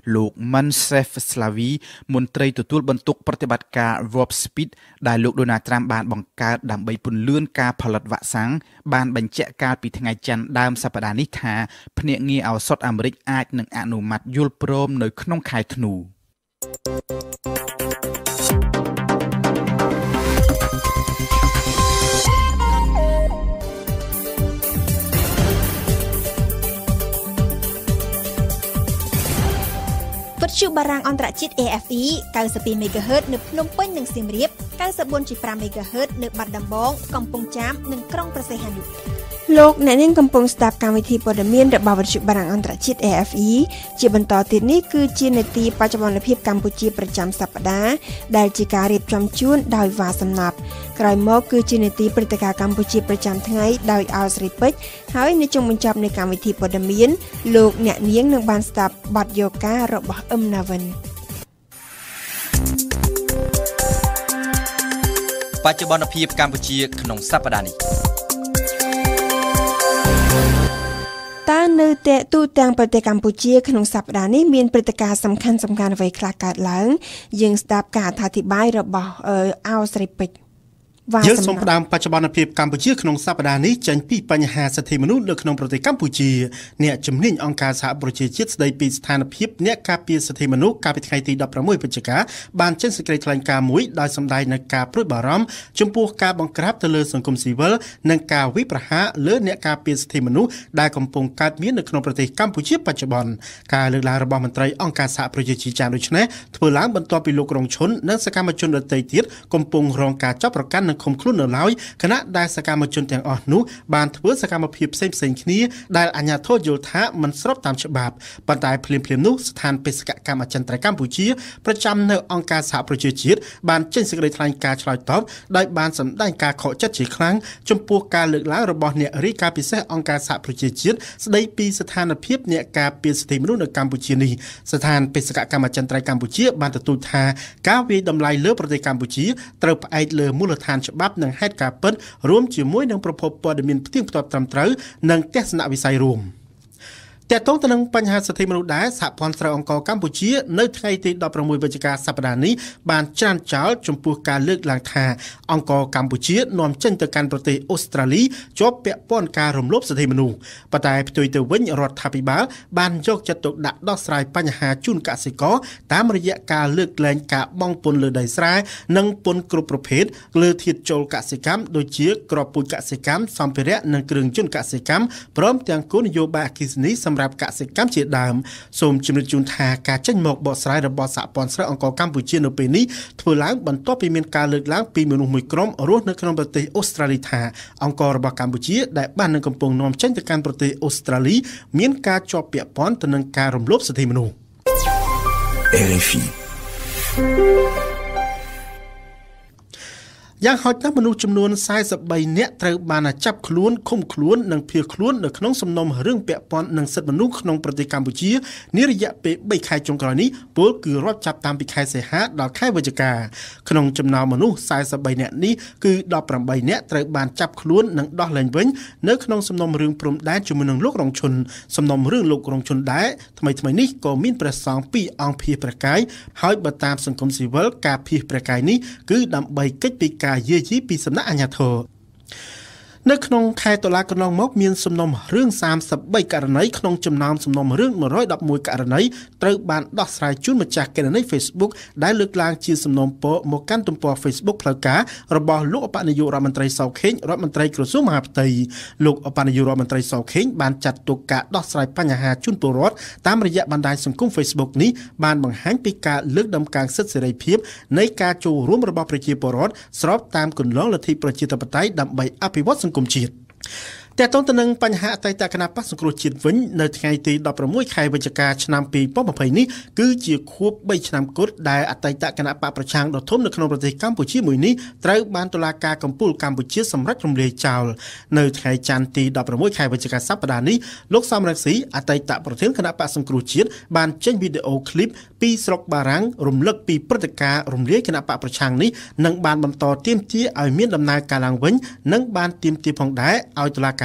លោក Mansef Slavi មន្ត្រីទទួលបន្ទុកប្រតិបត្តិការ Warp Speed ដែលលោក Donald Trump បានបង្កើតដើម្បីពន្លឿនការផលិតវ៉ាក់សាំងបានបញ្ជាក់កាលពីថ្ងៃច័ន្ទដើមសប្តាហ៍នេះថាភ្នាក់ងារឱសថអាមេរិកអាចនឹងអនុម័តយល់ព្រមនៅក្នុងខែធ្នូវិទ្យុបារាំងអន្តរជាតិ A F E เก้าสิบสอง មេហ្គាហឺត នៅភ្នំពេញនិងសៀមរាប เก้าสิบสี่จุดห้า មេហ្គាហឺត នៅបាត់ដំបងកំពង់ចាមនិងក្រុងព្រះសីហនុលោកអ្នកនាងកំពុងស្ដាប់កម្មវិធីព័ត៌មានរបស់វិទ្យុបារាំងអន្តរជាតិ A F E ជាបន្តទៀតនេះគឺជានេតិបច្ចុប្បន្នភាពកម្ពុជាប្រចាំសប្តាហ៍ដែលជាការរៀបចំជូនដោយវ៉ាសំណាប់ក្រោយមកគឺជានេតិព្រឹត្តិការណ៍កម្ពុជាប្រចាំថ្ងៃដោយអោស្រីពេជ្រហើយនៅចុងបញ្ចប់នៃកម្មវិធីព័ត៌មានលោកអ្នកនាងនឹងបានស្ដាប់បទយោការបស់អឹមណាវិនបច្ចុប្បន្នភាពកម្ពុជាក្នុងសប្តាហ៍នេះតើនៅតែទូទាំងប្រទេសកម្ពុជាក្នុងសប្តាហ៍នេះមានព្រឹត្តិការណ៍សំខាន់សំខាន់អ្វីខ្លះកើតឡើងយើងស្ដាប់ការអធិប្បាយរបស់អោស្រីពេជ្រយើងសូមផ្ដើមបច្ចុប្បន្នភាពកម្ពុជាក្នុងសប្តាហ៍នេះចេញពីបញ្ហាសិទ្ធិមនុស្សនៅក្នុងប្រទេសកម្ពុជាអ្នកជំនាញអង្គការសហប្រជាជាតិស្ដីពីស្ថានភាពអ្នកការពារសិទ្ធិមនុស្សកាលពីថ្ងៃទីដប់ប្រាំមួយវិច្ឆិកាបានចេញសេចក្តីថ្លែងការណ៍មួយដោយសម្ដែងនូវការព្រួយបារម្ភចំពោះការបង្ក្រាបទៅលើសង្គមស៊ីវិលនិងការវាយប្រហារលើអ្នកការពារសិទ្ធិមនុស្សដែលកំពុងកើតមាននៅក្នុងប្រទេសកម្ពុជាបច្ចុប្បន្នការលើកឡើងរបស់មន្ត្រីអង្គការសហប្រជាជាតិយ៉ាងដូចនេះធ្វើឡើងបន្ទាប់ពីលោករងឈុននិងសកម្មជនដទៃទៀតកំពុងរងការចាប់ប្រកាន់ឃុំខ្លួននៅឡើយគណៈដែលសកម្មជនទាំងអស់នោះបានធ្វើសកម្មភាពផ្សេងផ្សេងគ្នាដែលអាជ្ញាធរយល់ថាមិនស្របតាមច្បាប់ប៉ុន្តែភ្លាមភ្លាមនោះស្ថានបេសកកម្មអចិន្ត្រៃយ៍កម្ពុជាប្រចាំនៅអង្គការសហប្រជាជាតិបានចេញសេចក្តីថ្លែងការណ៍ឆ្លើយតបដោយបានសម្ដែងការខកចិត្តជាខ្លាំងចំពោះការលើកឡើងរបស់អ្នករាយការណ៍ពិសេសអង្គការសហប្រជាជាតិស្ដីពីស្ថានភាពអ្នកការពារសិទ្ធិមនុស្សនៅកម្ពុជានេះស្ថានបេសកកម្មអចិន្ត្រៃយ៍កម្ពុជាបានទទូចថាការវាយតម្លៃលើប្រទេសកម្ពុជាត្រូវផ្អែកលើមូលដ្ឋានច្បាប់និងហេតុការពិតរួមជាមួយនឹងប្រភពព័ត៌មានផ្ទៀងផ្ទាត់ត្រឹមត្រូវនិងទស្សនវិស័យរួមតើតើទៅនឹងបញ្ហាសិទ្ធិមនុស្សដែរសហព័ន្ធស្រីអង្គរកម្ពុជានៅថ្ងៃទីដប់ប្រាំមួយវិច្ឆិកាសប្តាហ៍នេះបានច្រានចោលចំពោះការលើកឡើងថាអង្គរកម្ពុជានាំចេញទៅកាន់ប្រទេសអូស្ត្រាលីជាប់ពាក់ព័ន្ធការរំលោភសិទ្ធិមនុស្សប៉ុន្តែផ្ទុយទៅវិញរដ្ឋាភិបាលបានយកចិត្តទុកដាក់ដោះស្រាយបញ្ហាជូនកសិករតាមរយៈការលើកលែងការបង់ពន្ធលើដីស្រែនិងពន្ធគ្រប់ប្រភេទលើធាតុចូលកសិកម្មដូចជាគ្រាប់ពូជកសិកម្មសម្ភារៈនិងគ្រឿងយន្តកសិកម្មព្រមទាំងគោលនយោបាយអគ្គិសនីសម្រាប់កសិកម្មជាដើមសូមជំរាបជូនថាការចេញមកបកស្រាយរបស់សហព័ន្ធស្រីអង្គរកម្ពុជានៅពេលនេះធ្វើឡើងបន្ទាប់ពីមានការលើកឡើងពីមនុស្សមួយក្រុមរស់នៅក្នុងប្រទេសអូស្ត្រាលីថាអង្គររបស់កម្ពុជាដែលបាននឹងកំពុងនាំចេញទៅកាន់ប្រទេសអូស្ត្រាលីមានការជាប់ពាក់ព័ន្ធទៅនឹងការរំលោភសិទ្ធិមនុស្ស R F I យ៉ាងហោចណាស់មនុស្សចំនួនសែសិបបីនាក់ត្រូវបានចាប់ខ្លួនឃុំខ្លួននិងភៀសខ្លួននៅក្នុងសំណុំរឿងពាក់ព័ន្ធនឹងសិទ្ធិមនុស្សក្នុងប្រទេសកម្ពុជានារយៈពេលបីខែចុងក្រោយនេះពលគឺរាប់ចាប់តាំងពីខែសីហាដល់ខែវិច្ឆិកាក្នុងចំណោមមនុស្សសែសិបបីនាក់នេះគឺដប់ប្រាំបីនាក់ត្រូវបានចាប់ខ្លួននិងដោះលែងវិញនៅក្នុងសំណុំរឿងព្រំដែនជាមួយនឹងលោករងឈុនសំណុំរឿងលោករងឈុនដែរថ្មីថ្មីនេះក៏មានព្រះសង្ឃពីរអង្គភៀសព្រះកាយហើយបើតាមសង្គមស៊ីវិលការភៀសព្រះកាយនេះគឺដើម្បីកិច្ចពីការយាយីពីសំណាក់អាជ្ញាធរនៅក្នុងខែតុលាកន្លងមកមានសំណុំរឿងសាមសិបបីករណីក្នុងចំណោមសំណុំរឿងមួយរយដប់មួយករណីត្រូវបានដោះស្រាយជូនម្ចាស់គណនី Facebook ដែលលើកឡើងជាសំណុំពរមកកាន់ទំព័រ Facebook ផ្លូវការរបស់លោកអបនាយករដ្ឋមន្ត្រីសៅខេងរដ្ឋមន្ត្រីក្រសួងមហាផ្ទៃលោកអបនាយករដ្ឋមន្ត្រីសៅខេងបានចាត់ទុកការដោះស្រាយបញ្ហាជូនពលរដ្ឋតាមរយៈបណ្ដាញសង្គម Facebook នេះបានបង្ហាញពីការលើកដំកើងសិទ្ធិសេរីភាពនៃការចូលរួមរបស់ប្រជាពលរដ្ឋស្របតាមគន្លងលទ្ធិប្រជាធិបតេយ្យដើម្បីអភិវឌ្ឍសង្គមជាតិតែតើទៅនឹងបញ្ហាអតីតគណៈបក្សសង្គ្រោះជាតិវិញនៅថ្ងៃទីដប់ប្រាំមួយខែវិច្ឆិកាឆ្នាំពីរពាន់ម្ភៃនេះគឺជាខួបបីឆ្នាំគត់ដែលអតីតគណៈបកប្រឆាំងដ៏ធំនៅក្នុងប្រទេសកម្ពុជាមួយនេះត្រូវបានតុលាការកំពូលកម្ពុជាសម្រេចរំលាយចោលនៅថ្ងៃច័ន្ទទីដប់ប្រាំមួយខែវិច្ឆិកាសប្តាហ៍នេះលោកសំរងស៊ីអតីតប្រធានគណៈបកសង្គ្រោះជាតិបានចេញវីដេអូឃ្លីបពីស្រុកបារាំងរំលឹកពីព្រឹត្តិការណ៍រំលាយគណៈបកប្រឆាំងនេះនិងបានបន្តទាមទារឲ្យមានដំណើរការឡើងវិញនិងបានទាមទារផងដែរឲ្យតុលាការ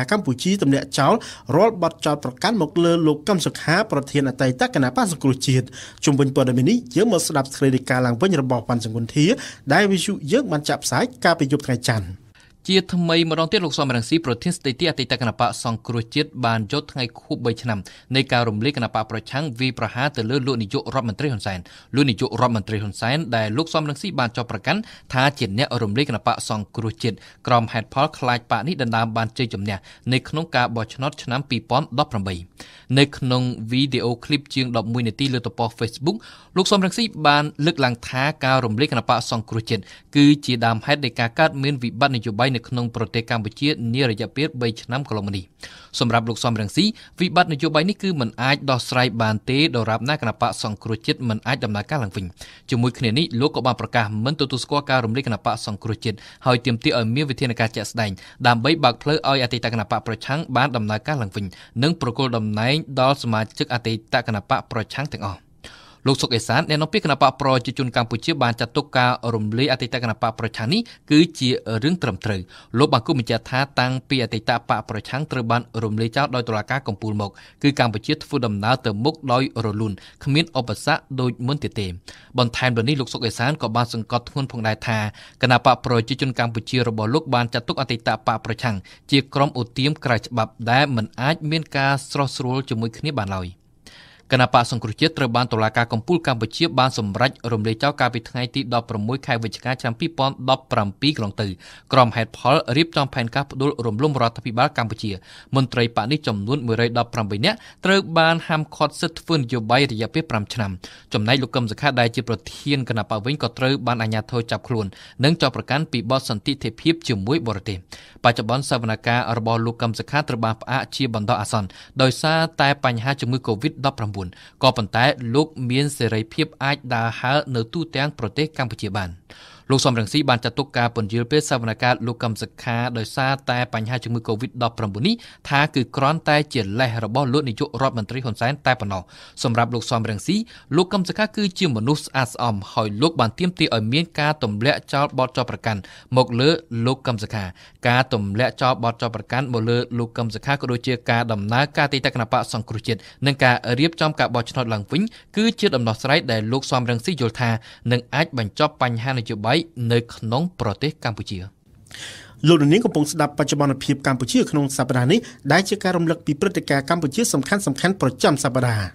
ការកម្ពុជាទម្លាក់ចោលរាល់បទចោទប្រកាន់មកលើលោកកឹមសុខាប្រធានអតីតគណៈបក្សសង្គ្រោះជាតិជុំវិញព័ត៌មាននេះយើងមកស្ដាប់សេចក្តីរាយការណ៍ឡើងវិញរបស់វ៉ាន់សង្គនធាដែលវិទ្យុយើងបានចាក់ផ្សាយកាលពីយប់ថ្ងៃច័ន្ទជាថ្មីម្ដងទៀតលោកសំរងស៊ីប្រធានស្ដីទីអតីតគណៈបក្សសង្គ្រោះជាតិបានយកថ្ងៃខួបបីឆ្នាំនៃការរំលាយគណៈបក្សប្រឆាំងវាយប្រហារទៅលើលោកនាយករដ្ឋមន្ត្រីហ៊ុនសែនលោកនាយករដ្ឋមន្ត្រីហ៊ុនសែនដែលលោកសំរងស៊ីបានចោទប្រកាន់ថាជាអ្នករំលាយគណៈបក្សសង្គ្រោះជាតិក្រុមហេតុផលខ្លាចបកនេះដណ្ដើមបានជ័យជំនះនៅក្នុងការបោះឆ្នោតឆ្នាំពីរពាន់ដប់ប្រាំបីនៅក្នុងវីដេអូឃ្លីបជាងដប់មួយនាទីលើទំព័រ Facebook លោកសំរងស៊ីបានលើកឡើងថាការរំលាយគណៈបក្សសង្គ្រោះជាតិគឺជាដើមហេតុនៃការកើតមានវិបត្តិនយោបាយនៅក្នុងប្រទេសកម្ពុជានារយៈពេលបីឆ្នាំកន្លងមកនេះសម្រាប់លោកសំរងស៊ីវិបត្តិនយោបាយនេះគឺមិនអាចដោះស្រាយបានទេដរាបណាគណៈបក្សសង្គ្រោះជាតិមិនអាចដំណើរការឡើងវិញជាមួយគ្នានេះលោកក៏បានប្រកាសមិនទទួលស្គាល់ការរំលាយគណៈបក្សសង្គ្រោះជាតិហើយទាមទារឲ្យមានវិធានការជាក់ស្ដែងដើម្បីបើកផ្លូវឲ្យអតីតគណៈបក្សប្រឆាំងបានដំណើរការឡើងវិញនិងប្រគល់តំណែងដល់សមាជិកអតីតគណៈបក្សប្រឆាំងទាំងអស់លោកសុកអេសានអ្នកនាំពាក្យគណៈបកប្រជាជនកម្ពុជាបានចាត់ទុកការរំលាយអតីតគណៈបកប្រឆាំងនេះគឺជារឿងត្រឹមត្រូវលោកបានគូបញ្ជាក់ថាតាំងពីអតីតបកប្រឆាំងត្រូវបានរំលាយចោលដោយតុលាការកំពូលមកគឺកម្ពុជាធ្វើដំណើរទៅមុខដោយរលូនគ្មានឧបសគ្គដូចមុនទៀតទេបន្ថែមលើនេះលោកសុកអេសានក៏បានសង្កត់ធ្ងន់ផងដែរថាគណៈបកប្រជាជនកម្ពុជារបស់លោកបានចាត់ទុកអតីតបកប្រឆាំងជាក្រុមឧទាមក្រៅច្បាប់ដែលមិនអាចមានការស្រោះស្រួលជាមួយគ្នាបានឡើយគណៈបក្សសង្គ្រោះជាតិត្រូវបានតុលាការកំពូលកម្ពុជាបានសម្រេចរំលាយចោលកាលពីថ្ងៃទីដប់ប្រាំមួយខែវិច្ឆិកាឆ្នាំពីរពាន់ដប់ប្រាំពីរកន្លងទៅក្រុមហេតុផលរៀបចំផែនការផ្ដួលរំលំរដ្ឋាភិបាលកម្ពុជាមន្ត្រីបកនេះចំនួនមួយរយដប់ប្រាំបីនាក់ត្រូវបានហាមឃាត់សិទ្ធិធ្វើនយោបាយរយៈពេលប្រាំឆ្នាំចំណែកលោកកឹមសុខាដែលជាប្រធានគណៈបកវិញក៏ត្រូវបានអាជ្ញាធរចាប់ខ្លួននិងចោទប្រកាន់ពីបទសន្តិភាពជាមួយបរទេសបច្ចុប្បន្នសវនកម្មរបស់លោកកឹមសុខាត្រូវបានផ្អាកជាបណ្ដោះអាសន្នដោយសារតែបញ្ហាជំងឺ កូវីដដប់ប្រាំបួនក៏ប៉ុន្តែលោកមានសេរីភាពអាចដើរហើរនៅទូទាំងប្រទេសកម្ពុជាបានលោកសំរងស៊ីបានចាត់ទុកការពន្យាលពេលសវនកម្មលោកកឹមសុខាដោយសារតែបញ្ហាជំងឺ កូវីដដប់ប្រាំបួន នេះថាគឺគ្រាន់តែជាលេសរបស់លោកនាយករដ្ឋមន្ត្រីហ៊ុនសែនតែប៉ុណ្ណោះសម្រាប់លោកសំរងស៊ីលោកកឹមសុខាគឺជាមនុស្សស្អាតស្អំហើយលោកបានទាមទារឲ្យមានការទម្លាក់ចោលបទចោទប្រកាន់មកលើលោកកឹមសុខាការទម្លាក់ចោលបទចោទប្រកាន់មកលើលោកកឹមសុខាក៏ដូចជាការដំណើរការទីតគណៈបកសង្គ្រោះជាតិនិងការរៀបចំការបោះឆ្នោតឡើងវិញគឺជាដំណោះស្រាយដែលលោកសំរងស៊ីយល់ថានឹងអាចបញ្ចប់បញ្ហានយោបាយនៅក្នុងប្រទេសកម្ពុជាលោកនាងកំពុងស្ដាប់បច្ចុប្បន្នភាពកម្ពុជាក្នុងសប្តាហ៍នេះដែលជាការរំលឹកពីព្រឹត្តិការណ៍កម្ពុជាសំខាន់សំខាន់ប្រចាំសប្តាហ៍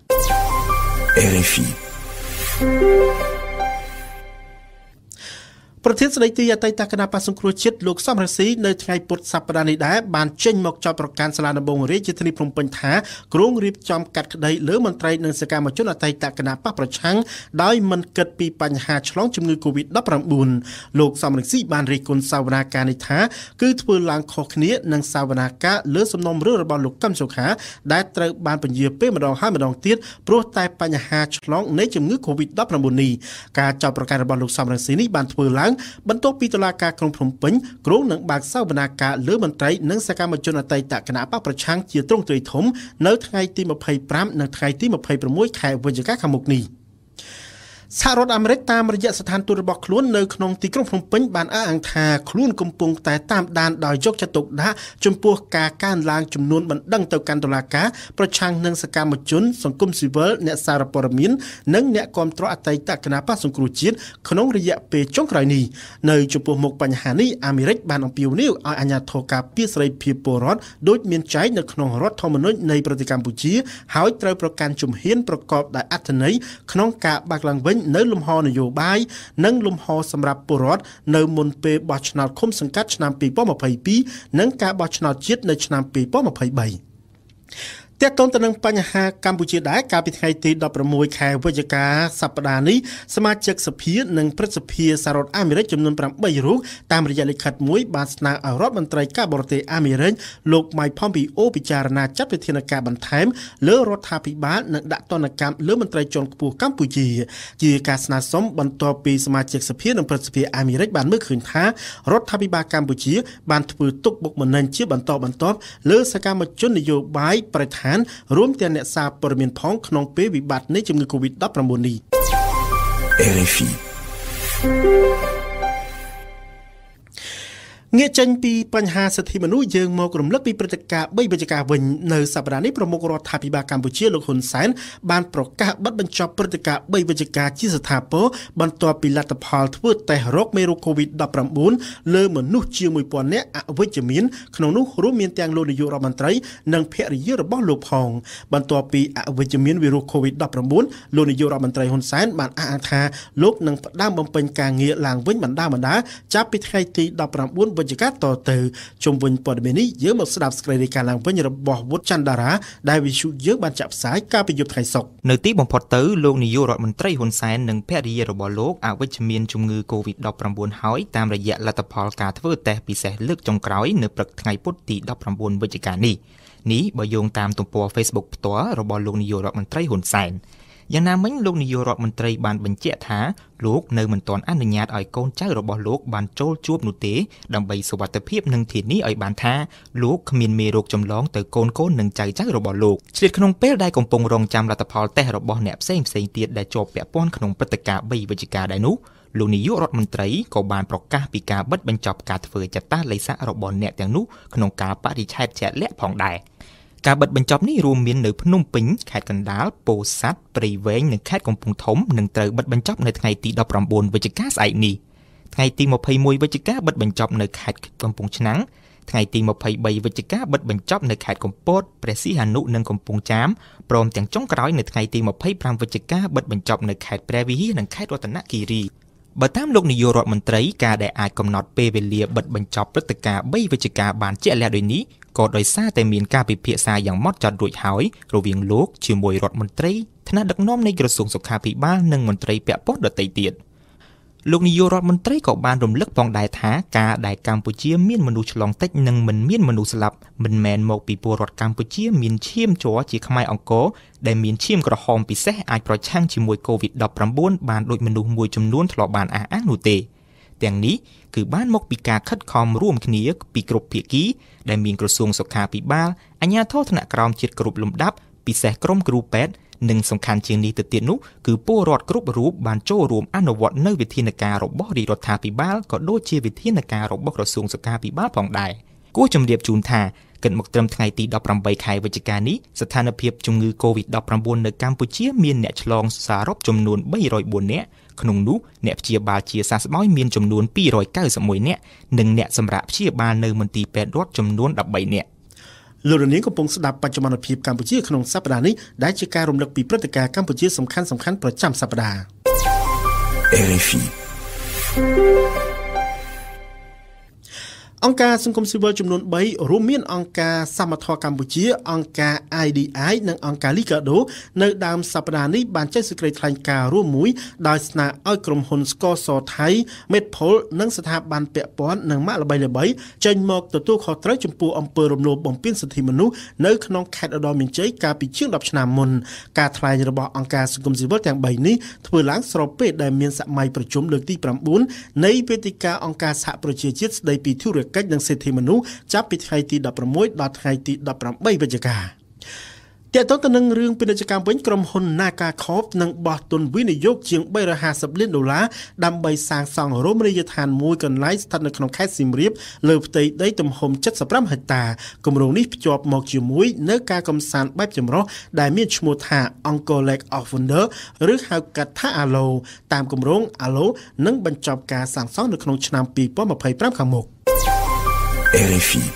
R F I ប្រធានស្ដីទីអតីតគណៈបក្សសង្គ្រោះជាតិលោកសំរងស៊ីនៅថ្ងៃពុធសប្តាហ៍នេះដែរបានចេញមកចោទប្រកាន់សាលាដំបងរាជធានីភ្នំពេញថាគ្រោងរៀបចំកាត់ក្តីលើមន្ត្រីនិងសកម្មជនអតីតគណៈបក្សប្រឆាំងដោយមិនគិតពីបញ្ហាឆ្លងជំងឺ កូវីដដប់ប្រាំបួន លោកសំរងស៊ីបានរិះគន់សវនាការនេះថាគឺធ្វើឡើងខុសគ្នានឹងសវនាការលើសំណុំរឿងរបស់លោកកឹមសុខាដែលត្រូវបានពន្យាពេលម្ដងហើយម្ដងទៀតព្រោះតែបញ្ហាឆ្លងនៃជំងឺ កូវីដដប់ប្រាំបួន នេះការចោទប្រកាន់របស់លោកសំរងស៊ីនេះបានធ្វើឡើងបន្ទាប់ពីតុលាការក្រុងភ្នំពេញគ្រោងនឹងបើកសវនាការលើមន្ត្រីនិងសកម្មជនអតីតគណៈបក្សប្រឆាំងជាទ្រង់ទ្រាយធំនៅថ្ងៃទីម្ភៃប្រាំនិងថ្ងៃទីម្ភៃប្រាំមួយខែវិច្ឆិកាខាងមុខនេះសហរដ្ឋអាមេរិកតាមរយៈស្ថានទូតរបស់ខ្លួននៅក្នុងទីក្រុងភ្នំពេញបានអះអាងថាខ្លួនកំពុងតែតាមដានដោយយកចិត្តទុកដាក់ចំពោះការកើនឡើងចំនួនបណ្ដឹងទៅកាន់តុលាការប្រឆាំងនឹងសកម្មជនសង្គមស៊ីវិលអ្នកសារព័ត៌មាននិងអ្នកគាំទ្រអតីតគណៈបក្សសង្គ្រោះជាតិក្នុងរយៈពេលចុងក្រោយនេះនៅចំពោះមុខបញ្ហានេះអាមេរិកបានអំពាវនាវឲ្យអាជ្ញាធរការពារសេរីភាពពលរដ្ឋដូចមានចែងនៅក្នុងរដ្ឋធម្មនុញ្ញនៃប្រទេសកម្ពុជាហើយត្រូវប្រកាន់ជំហានប្រកបដោយអត្ថន័យក្នុងការបើកឡើងវិញនៅលំហនយោបាយនិងលំហសម្រាប់ពលរដ្ឋនៅមុនពេលបោះឆ្នោតឃុំសង្កាត់ឆ្នាំពីរពាន់ម្ភៃពីរនិងការបោះឆ្នោតជាតិនៅឆ្នាំពីរពាន់ម្ភៃបីទាក់ទងទៅនឹងបញ្ហាកម្ពុជាដែរកាលពីថ្ងៃទីដប់ប្រាំមួយខែវិច្ឆិកាសប្តាហ៍នេះសមាជិកសភានិងព្រឹទ្ធសភាសហរដ្ឋអាមេរិកចំនួនប្រាំបីរូបតាមរយៈលិខិតមួយបានស្នើឲ្យរដ្ឋមន្ត្រីការបរទេសអាមេរិកលោក Mike Pompeo ពិចារណាចាត់វិធានការបន្ថែមលើរដ្ឋាភិបាលនិងដាក់ទណ្ឌកម្មលើមន្ត្រីជាន់ខ្ពស់កម្ពុជាជាការស្នើសុំបន្ទាប់ពីសមាជិកសភានិងព្រឹទ្ធសភាអាមេរិកបានមើលឃើញថារដ្ឋាភិបាលកម្ពុជាបានធ្វើទុកបុកម្នេញជាបន្តបន្ទាប់លើសកម្មជននយោបាយប្រតិរួមទាំងអ្នកសារព័ត៌មានផងក្នុងពេលវិបត្តិនៃជំងឺ កូវីដដប់ប្រាំបួន នេះ R F I ងាកចេញពីបញ្ហាសិទ្ធិមនុស្សយើងមករំលឹកពីព្រឹត្តិការណ៍បីវិច្ឆិកាវិញនៅសប្តាហ៍នេះប្រមុខរដ្ឋាភិបាលកម្ពុជាលោកហ៊ុនសែនបានប្រកាសបិទបញ្ចប់ព្រឹត្តិការណ៍បីវិច្ឆិកាជាស្ថាពរបន្ទាប់ពីលទ្ធផលធ្វើតេស្តរោគមេរោគ COVID ដប់ប្រាំបួន លើមនុស្សជាង មួយពាន់ នាក់អវិជ្ជមានក្នុងនោះរួមមានទាំងលោកនាយករដ្ឋមន្ត្រីនិងភរិយារបស់លោកផងបន្ទាប់ពីអវិជ្ជមានវីរុស COVID ដប់ប្រាំបួន លោកនាយករដ្ឋមន្ត្រីហ៊ុនសែនបានអះអាងថាលោកនឹងផ្ដើមបំពេញការងារឡើងវិញបណ្ដាបណ្ដាចាប់ពីថ្ងៃទីដប់ប្រាំបួនវិច្ឆិកាតទៅជុំវិញព័ត៌មាននេះយើងមកស្ដាប់ស្ក្រីរាយការណ៍ឡើងវិញរបស់វុទ្ធច័ន្ទតារាដែលវិទ្យុយើងបានចាក់ផ្សាយកាលពីយប់ថ្ងៃសុក្រនៅទីបំផុតទៅលោកនាយករដ្ឋមន្ត្រីហ៊ុនសែននិងភរិយារបស់លោកអវិជ្ជមានជំងឺ COVID ដប់ប្រាំបួន ហើយតាមរយៈលទ្ធផលការធ្វើតេស្តពិសេសលើកចុងក្រោយនៅព្រឹកថ្ងៃពុធទីដប់ប្រាំបួនវិច្ឆិកានេះនេះបើយោងតាមទំព័រ Facebook ផ្ទាល់របស់លោកនាយករដ្ឋមន្ត្រីហ៊ុនសែនយ៉ាងណាមិញលោកនាយករដ្ឋមន្ត្រីបានបញ្ជាក់ថាលោកនៅមិនទាន់អនុញ្ញាតឲ្យកូនចៅរបស់លោកបានចូលជួបនោះទេដើម្បីសុវត្ថិភាពនិងធានាឲ្យបានថាលោកគ្មានមេរោគចម្លងទៅកូនកូននិងចៅចៅរបស់លោកឆ្លៀតក្នុងពេលដែលកំពុងរងចាំលទ្ធផលតេស្តរបស់អ្នកផ្សេងផ្សេងទៀតដែលជាប់ពាក់ព័ន្ធក្នុងព្រឹត្តិការណ៍បីវិច្ឆិកាដែរនោះលោកនាយករដ្ឋមន្ត្រីក៏បានប្រកាសពីការបិទបញ្ចប់ការធ្វើចតាឡេសារបស់អ្នកទាំងនោះក្នុងការបរិច្ឆេទជាក់លាក់ផងដែរការបិទបញ្ចប់នេះរួមមាននៅភ្នំពេញខេត្តកណ្ដាលពោធិ៍សាត់ព្រៃវែងនិងខេត្តកំពង់ធំនឹងត្រូវបិទបញ្ចប់នៅថ្ងៃទីដប់ប្រាំបួនវិច្ឆិកាស្អែកនេះថ្ងៃទីម្ភៃមួយវិច្ឆិកាបិទបញ្ចប់នៅខេត្តកំពង់ឆ្នាំងថ្ងៃទីម្ភៃបីវិច្ឆិកាបិទបញ្ចប់នៅខេត្តកំពតព្រះសីហនុនិងកំពង់ចាមព្រមទាំងចុងក្រោយនៅថ្ងៃទីម្ភៃប្រាំវិច្ឆិកាបិទបញ្ចប់នៅខេត្តព្រះវិហារនិងខេត្តរតនគិរីបើតាមលោកនាយករដ្ឋមន្ត្រីការដែលអាចកំណត់ពេលវេលាបិទបញ្ចប់ព្រឹត្តិការណ៍បីវិច្ឆិកាបានជាក់លាក់ដូចនេះក៏ដោយសារតែមានការពិភាក្សាយ៉ាងម៉ត់ចត់រួចហើយរវាងលោកជាមួយរដ្ឋមន្ត្រីថ្នាក់ដឹកនាំនៃក្រសួងសុខាភិបាលនិងមន្ត្រីពាក់ព័ន្ធដទៃទៀតលោកនាយករដ្ឋមន្ត្រីក៏បានរំលឹកផងដែរថាការដែលកម្ពុជាមានមនុស្សឆ្លងតិចនិងមិនមានមនុស្សស្លាប់មិនមែនមកពីពលរដ្ឋកម្ពុជាមានឈាមជ័រជាខ្មែរអង្គរដែលមានឈាមក្រហមពិសេសអាចប្រឆាំងជាមួយ COVID ដប់ប្រាំបួន បានដូចមនុស្សមួយចំនួនធ្លាប់បានអះអាងនោះទេទាំងនេះគឺបានមកពីការខិតខំរួមគ្នាពីគ្រប់ភាគីដែលមានក្រសួងសុខាភិបាលអាជ្ញាធរថ្នាក់ក្រោមជាតិគ្រប់លំដាប់ពិសេសក្រុមគ្រូពេទ្យនិងសំខាន់ជាងនេះទៅទៀតនោះគឺពលរដ្ឋគ្រប់រូបបានចូលរួមអនុវត្តនៅវិធានការរបស់រាជរដ្ឋាភិបាលក៏ដូចជាវិធានការរបស់ក្រសួងសុខាភិបាលផងដែរគួរជម្រាបជូនថាគិតមកត្រឹមថ្ងៃទីដប់ប្រាំបីខែវិច្ឆិកានេះស្ថានភាពជំងឺ COVID ដប់ប្រាំបួន នៅកម្ពុជាមានអ្នកឆ្លងសរុបចំនួនបីរយបួននាក់ក្នុងនោះអ្នកព្យាបាលជាសះស្បើយមានចំនួនពីររយកៅសិបមួយនាក់និងអ្នកសម្រាប់ព្យាបាលនៅមន្ទីរពេទ្យរដ្ឋចំនួនដប់បីនាក់លោកនាងកំពុងស្ដាប់បច្ចុប្បន្នភាពកម្ពុជាក្នុងសប្តាហ៍នេះដែលជាការរំលឹកពីព្រឹត្តិការណ៍កម្ពុជាសំខាន់សំខាន់ប្រចាំសប្តាហ៍ R F I អង្គការសង្គមស៊ីវិលចំនួនបីរួមមានអង្គការសមត្ថៈកម្ពុជាអង្គការ I D I និងអង្គការ Liga do នៅដើមសប្តាហ៍នេះបានចេញសេចក្តីថ្លែងការណ៍រួមមួយដោយស្នើឲ្យក្រុមហ៊ុនស្ករសថៃ Medpol និងស្ថាប័នពាក់ព័ន្ធនិងម៉ាកល្បីៗចេញមកទទួលខុសត្រូវចំពោះអំពើរំលោភបំពានសិទ្ធិមនុស្សនៅក្នុងខេត្តឧត្តរមានជ័យកាលពីជាងដប់ឆ្នាំមុនការថ្លែងរបស់អង្គការសង្គមស៊ីវិលទាំងបីនេះធ្វើឡើងស្របពេលដែលមានសម័យប្រជុំលើកទីប្រាំបួននៃវេទិកាអង្គការសហប្រជាជាតិស្តីពីធុរកិច្ចនិងសិទ្ធិមនុស្សចាប់ពីថ្ងៃទីដប់ប្រាំមួយដល់ថ្ងៃទីដប់ប្រាំបីវិច្ឆិកាទាក់ទងទៅនឹងរឿងពាណិជ្ជកម្មវិញក្រុមហ៊ុន Naga Corp នឹងបោះទុនវិនិយោគជាងបីរយហាសិបលានដុល្លារដើម្បីសាងសង់រមណីយដ្ឋានមួយកន្លែងស្ថិតនៅក្នុងខេត្តសៀមរាបលើផ្ទៃដីទំហំเจ็ดสิบห้าហិកតាគម្រោងនេះភ្ជាប់មកជាមួយនៅការកំសាន្តបែបចម្រុះដែលមានឈ្មោះថា Angkor Lake of Wonder ឬហៅកាត់ថា Alo តាមគម្រោង Alo នឹងបញ្ចប់ការសាងសង់នៅក្នុងឆ្នាំពីរពាន់ម្ភៃប្រាំខាងមុខ R F I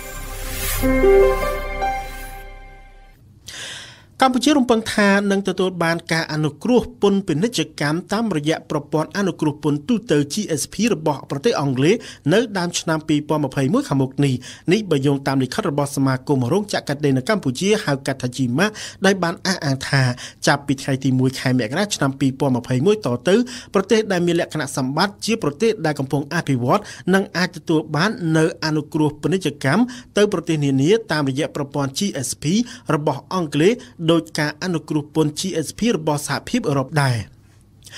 កម្ពុជារំពឹងថានឹងទទួលបានការអនុគ្រោះពន្ធពាណិជ្ជកម្មតាមរយៈប្រព័ន្ធអនុគ្រោះពន្ធទូទៅ G S P របស់ប្រទេសអង់គ្លេសនៅដើមឆ្នាំពីរពាន់ម្ភៃមួយខាងមុខនេះនេះបើយោងតាមលិខិតរបស់សមាគមរោងចក្រកាត់ដេរនៅកម្ពុជាហៅកាត់ថា ជីម៉ា ដែលបានអះអាងថាចាប់ពីថ្ងៃទីមួយខែមករាឆ្នាំពីរពាន់ម្ភៃមួយតទៅប្រទេសដែលមានលក្ខណៈសម្បត្តិជាប្រទេសដែលកំពុងអភិវឌ្ឍនឹងអាចទទួលបាននៅអនុគ្រោះពាណិជ្ជកម្មទៅប្រទេសនានាតាមរយៈប្រព័ន្ធ G S P របស់អង់គ្លេសដោយការអនុគ្រោះពន្ធ G S P របស់សហភាពអឺរ៉ុបដែរ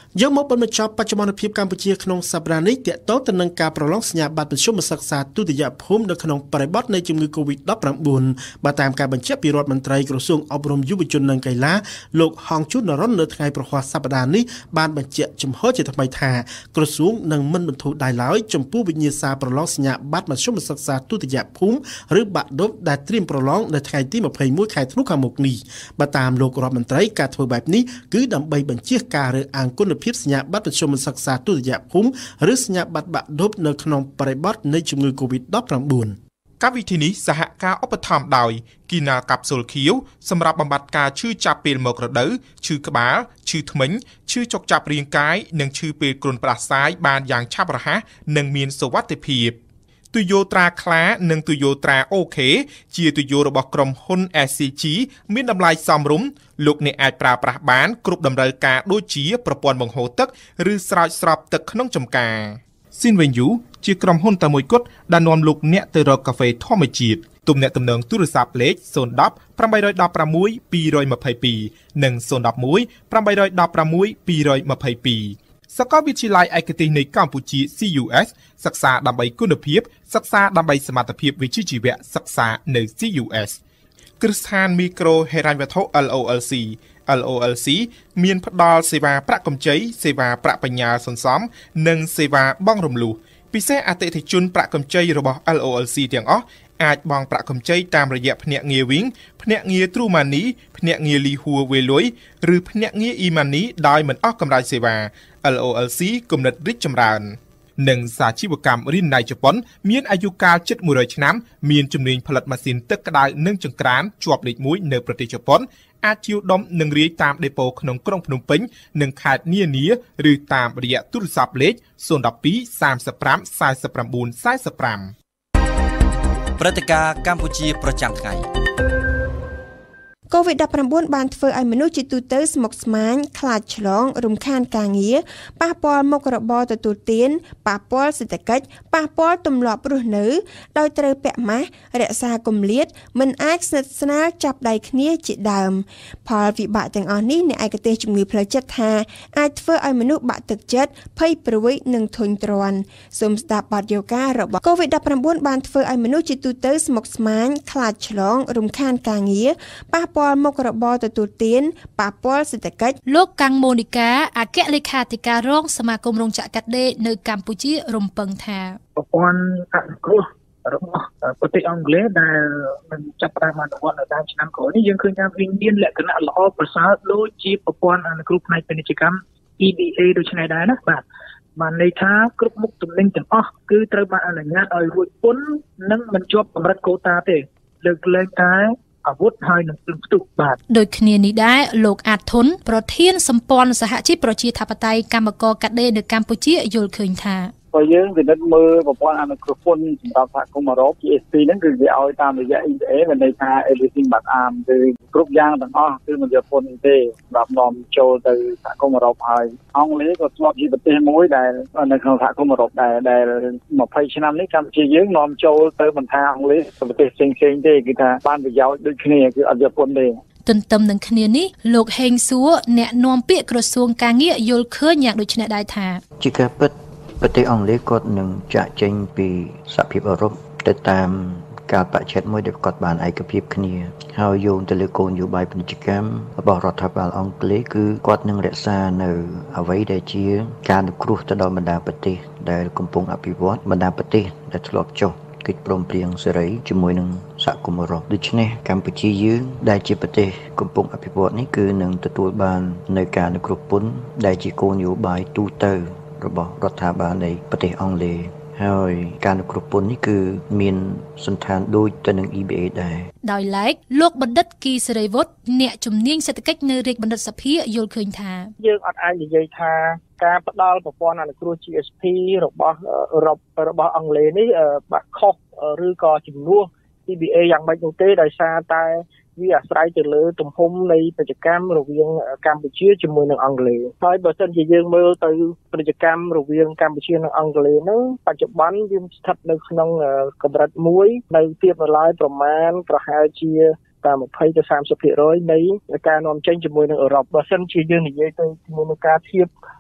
យកមកបញ្ចប់បច្ចុប្បន្នភាពកម្ពុជាក្នុងសប្តាហ៍នេះទាក់ទងទៅនឹងការប្រឡងសញ្ញាបត្រមធ្យមសិក្សាទុតិយភូមិនៅក្នុងបរិបទនៃជំងឺ កូវីដ ដប់ប្រាំបួន បើតាមការបញ្ជាក់ពីរដ្ឋមន្ត្រីក្រសួងអប់រំយុវជននិងកីឡាលោកហងជូននរ៉ុននៅថ្ងៃប្រហ័សសប្តាហ៍នេះបានបញ្ជាក់ចំហជាថ្មីថាក្រសួងនឹងមិនបន្ធូរដៃឡើយចំពោះវិញ្ញាសាប្រឡងសញ្ញាបត្រមធ្យមសិក្សាទុតិយភូមិឬបាក់ឌុបដែលត្រៀមប្រឡងនៅថ្ងៃទីម្ភៃមួយខែធ្នូខាងមុខនេះបើតាមលោករដ្ឋមន្ត្រីការធ្វើបែបនេះគឺដើម្បីបញ្ជាការរើសអើងគុណភាពសញ្ញាបត្រមធ្យមសិក្សាទុតិយភូមិឬសញ្ញាបត្របាក់ឌុបនៅក្នុងបរិបទនៃជំងឺ កូវីដ ដប់ប្រាំបួនកម្មវិធីនេះសហការឧបត្ថម្ភដោយគីណាកាប់ស៊ុលខៀវសម្រាប់បំបត្តិការឈឺចាប់ពេលមករដូវឈឺក្បាលឈឺធ្មេញឈឺចុកចាប់រាងកាយនិងឈឺពេលគ្រុនផ្ដាសាយបានយ៉ាងឆាប់រហ័សនិងមានសុវត្ថិភាពទុយោត្រាខ្លានិងទុយោត្រាអូខេជាទុយោរបស់ក្រុមហ៊ុន เอส ซี จี មានតម្លៃសមរម្យលោកអ្នកអាចប្រើប្រាស់បានគ្រប់តម្រូវការដូចជាប្រព័ន្ធបង្ហូរទឹកឬស្រោចស្រពទឹកក្នុងចម្ការស៊ីនវិញយូជាក្រុមហ៊ុនតែមួយគត់ដែលនាំលោកអ្នកទៅរកកាហ្វេធម្មជាតិទំនាក់ទំនងទូរស័ព្ទលេខ ศูนย์ หนึ่ง แปด แปด หนึ่ง หก สอง ពីរ ยี่สิบ สองនិង ศูนย์ หนึ่ง หนึ่ง แปด หนึ่ง หก สอง ពីរ ยี่สิบ สองសាកលវិទ្យាល័យឯកទេសនៃកម្ពុជា ซี ยู เอส សិក្សាដើម្បីគុណភាពសិក្សាដើម្បីសមត្ថភាពវិជ្ជាជីវៈសិក្សានៅ ซี ยู เอส គ្រឹះស្ថានមីក្រូហិរញ្ញវត្ថុ แอล โอ แอล ซี แอล โอ แอล ซี មានផ្ដល់សេវាប្រាក់កម្ចីសេវាប្រាក់បញ្ញើសន្សំនិងសេវាបង់រំលោះពិសេសអតិថិជនប្រាក់កម្ចីរបស់ แอล โอ แอล ซี ទាំងអស់អាចបង់ប្រាក់កម្ចីតាមរយៈភ្នាក់ងារវិញភ្នាក់ងារ True Money ភ្នាក់ងារ Li Hua Wei Loi ឬភ្នាក់ងារ E-Money ដោយមិនអស់កម្រៃសេវា แอล โอ แอล ซี គំនិតរីកចម្រើននិងសាជីវកម្មរីនណៃជប៉ុនមានអាយុកាលជិតមួយរយឆ្នាំមានជំនាញផលិតម៉ាស៊ីនទឹកក្តៅនិងចង្ក្រានជាប់លេខមួយនៅប្រទេសជប៉ុនអាចជាវដុំនិងរាយតាមដេប៉ូក្នុងក្រុងភ្នំពេញនិងខេត្តនានាឬតាមរយៈទូរស័ព្ទលេខ ศูนย์ หนึ่ง สอง สาม ห้า สี่ เก้า สี่ ห้าព្រឹត្តិការណ៍កម្ពុជាប្រចាំថ្ងៃកូវីដ ដប់ប្រាំបួន បានធ្វើឲ្យមនុស្សជាទូទៅស្មុគស្មាញខ្លាចឆ្លងរំខានការងារប៉ះពាល់មុខរបរទទួលទានប៉ះពាល់សេដ្ឋកិច្ចប៉ះពាល់ទម្លាប់រស់នៅដោយត្រូវពាក់ម៉ាស់រក្សាគម្លាតមិនអាចស្និទ្ធស្នាលចាប់ដៃគ្នាជាដើមផលវិបាកទាំងអស់នេះអ្នកឯកទេសជំងឺផ្លូវចិត្តថាអាចធ្វើឲ្យមនុស្សបាក់ទឹកចិត្តភ័យព្រួយនិងធុញទ្រាន់សូមស្ដាប់បទយោការរបស់ កូវីដ ដប់ប្រាំបួន បានធ្វើឲ្យមនុស្សជាទូទៅស្មុគស្មាញខ្លាចឆ្លងរំខានការងារប៉ះពាល់មុខរបរទទួលទានប៉ះពាល់សេដ្ឋកិច្ចលោកកាំងម៉ូនីកាអគ្គលេខាធិការរងសមាគមរោងចក្រកាត់ដេរនៅកម្ពុជារំពឹងថាប្រព័ន្ធអនុគ្រោះរបស់ប្រទេសអង់គ្លេសដែលនឹងចាប់ផ្ដើមអនុវត្តនៅដើមឆ្នាំក្រោយនេះយើងឃើញថាវាមានលក្ខណៈល្អប្រសើរដូចជាប្រព័ន្ធអនុគ្រោះផ្នែកពាណិជ្ជកម្ម អ៊ី ប៊ី เอ ដូចនេះដែរណាបាទបានន័យថាគ្រប់មុខទំនិញទាំងអស់គឺត្រូវបានអនុញ្ញាតឲ្យរួចពន្ធនិងមិនជាប់កម្រិតកូតាទេលើកលែងតែអាវុធហើយនឹងព្រឹងផ្ទុះបាទដូចគ្នានេះដែរលោកអាតធុនប្រធានសម្ព័ន្ធសហជីពប្រជាធិបតេយ្យកម្មករកាត់ដេរនៅកម្ពុជាយល់ឃើញថាបើយើងពិនិត្យមើលប្រព័ន្ធអនុគ្រោះពន្ធសម្រាប់សហគមន៍អឺរ៉ុប ជី អេស ពី ហ្នឹងគឺវាឲ្យតាមរយៈ អ៊ី ប៊ី เอ មានន័យថា everything but arm គឺគ្រប់យ៉ាងទាំងអស់គឺមិនយកពន្ធទេសម្រាប់នាំចូលទៅសហគមន៍អឺរ៉ុបហើយអង់គ្លេសក៏ធ្លាប់ជាប្រទេសមួយដែលនៅក្នុងសហគមន៍អឺរ៉ុបដែរដែលម្ភៃឆ្នាំនេះកម្ពុជាយើងនាំចូលទៅមិនថាអង់គ្លេសទៅប្រទេសផ្សេងៗទេគឺថាបានប្រយោជន៍ដូចគ្នាគឺអត់យកពន្ធទេទន្ទឹមនឹងគ្នានេះលោកហេងសួរអ្នកនាំពាក្យក្រសួងការងារយល់ឃើញយ៉ាងដូចនេះដែរថាជាការពិតប្រទេសអង់គ្លេសគាត់នឹងចាក់ចេញពីសហភាពអឺរ៉ុបទៅតាមការបច្ចេកមួយដែលគាត់បានឯកភាពគ្នាហើយយោងទៅលើគោលនយោបាយពាណិជ្ជកម្មរបស់រដ្ឋាភិបាលអង់គ្លេសគឺគាត់នឹងរក្សានៅអ្វីដែលជាការअनुគ្រោះទៅដល់បណ្ដាប្រទេសដែលកំពុងអភិវឌ្ឍបណ្ដាប្រទេសដែលធ្លាប់ចុះកិច្ចព្រមព្រៀងសេរីជាមួយនឹងសហគមន៍អឺរ៉ុបដូច្នេះកម្ពុជាយើងដែលជាប្រទេសកំពុងអភិវឌ្ឍនេះគឺនឹងទទួលបាននៅការअनुគ្រោះពន្ធដែលជាគោលនយោបាយទូទៅរបស់រដ្ឋាភិបាលនៃប្រទេសអង់គ្លេសហើយការअनुគ្រោះពន្ធនេះគឺមានសន្តានដូចទៅនឹង អ៊ី ប៊ី เอ ដែរដោយឡែកលោកបណ្ឌិតគីសេរីវុឌ្ឍអ្នកជំនាញសេដ្ឋកិច្ចនៅរាជបណ្ឌិតសភាយល់ឃើញថាយើងអត់អាចនិយាយថាការផ្ដល់ប្រព័ន្ធអនុគ្រោះ ជី អេស ពី របស់អឺរ៉ុបរបស់អង់គ្លេសនេះបាក់ខុសឬក៏ជំនួស អ៊ី ប៊ី เอ យ៉ាងម៉េចនោះទេដោយសារតែវាអាស្រ័យទៅលើទំហំនៃពាណិជ្ជកម្មរវាងកម្ពុជាជាមួយនឹងអង់គ្លេសហើយបើសិនជាយើងមើលទៅពាណិជ្ជកម្មរវាងកម្ពុជានិងអង់គ្លេសនោះបច្ចុប្បន្នវាស្ថិតនៅក្នុងកម្រិតមួយនៅទៀតនៅឡើយប្រមាណប្រហែលជាតាម ยี่สิบ ទៅ สามสิบ ភាគរយនៃការនាំចេញជាមួយនឹងអឺរ៉ុបបើសិនជាយើងនិយាយទៅជាមួយនឹងការធៀប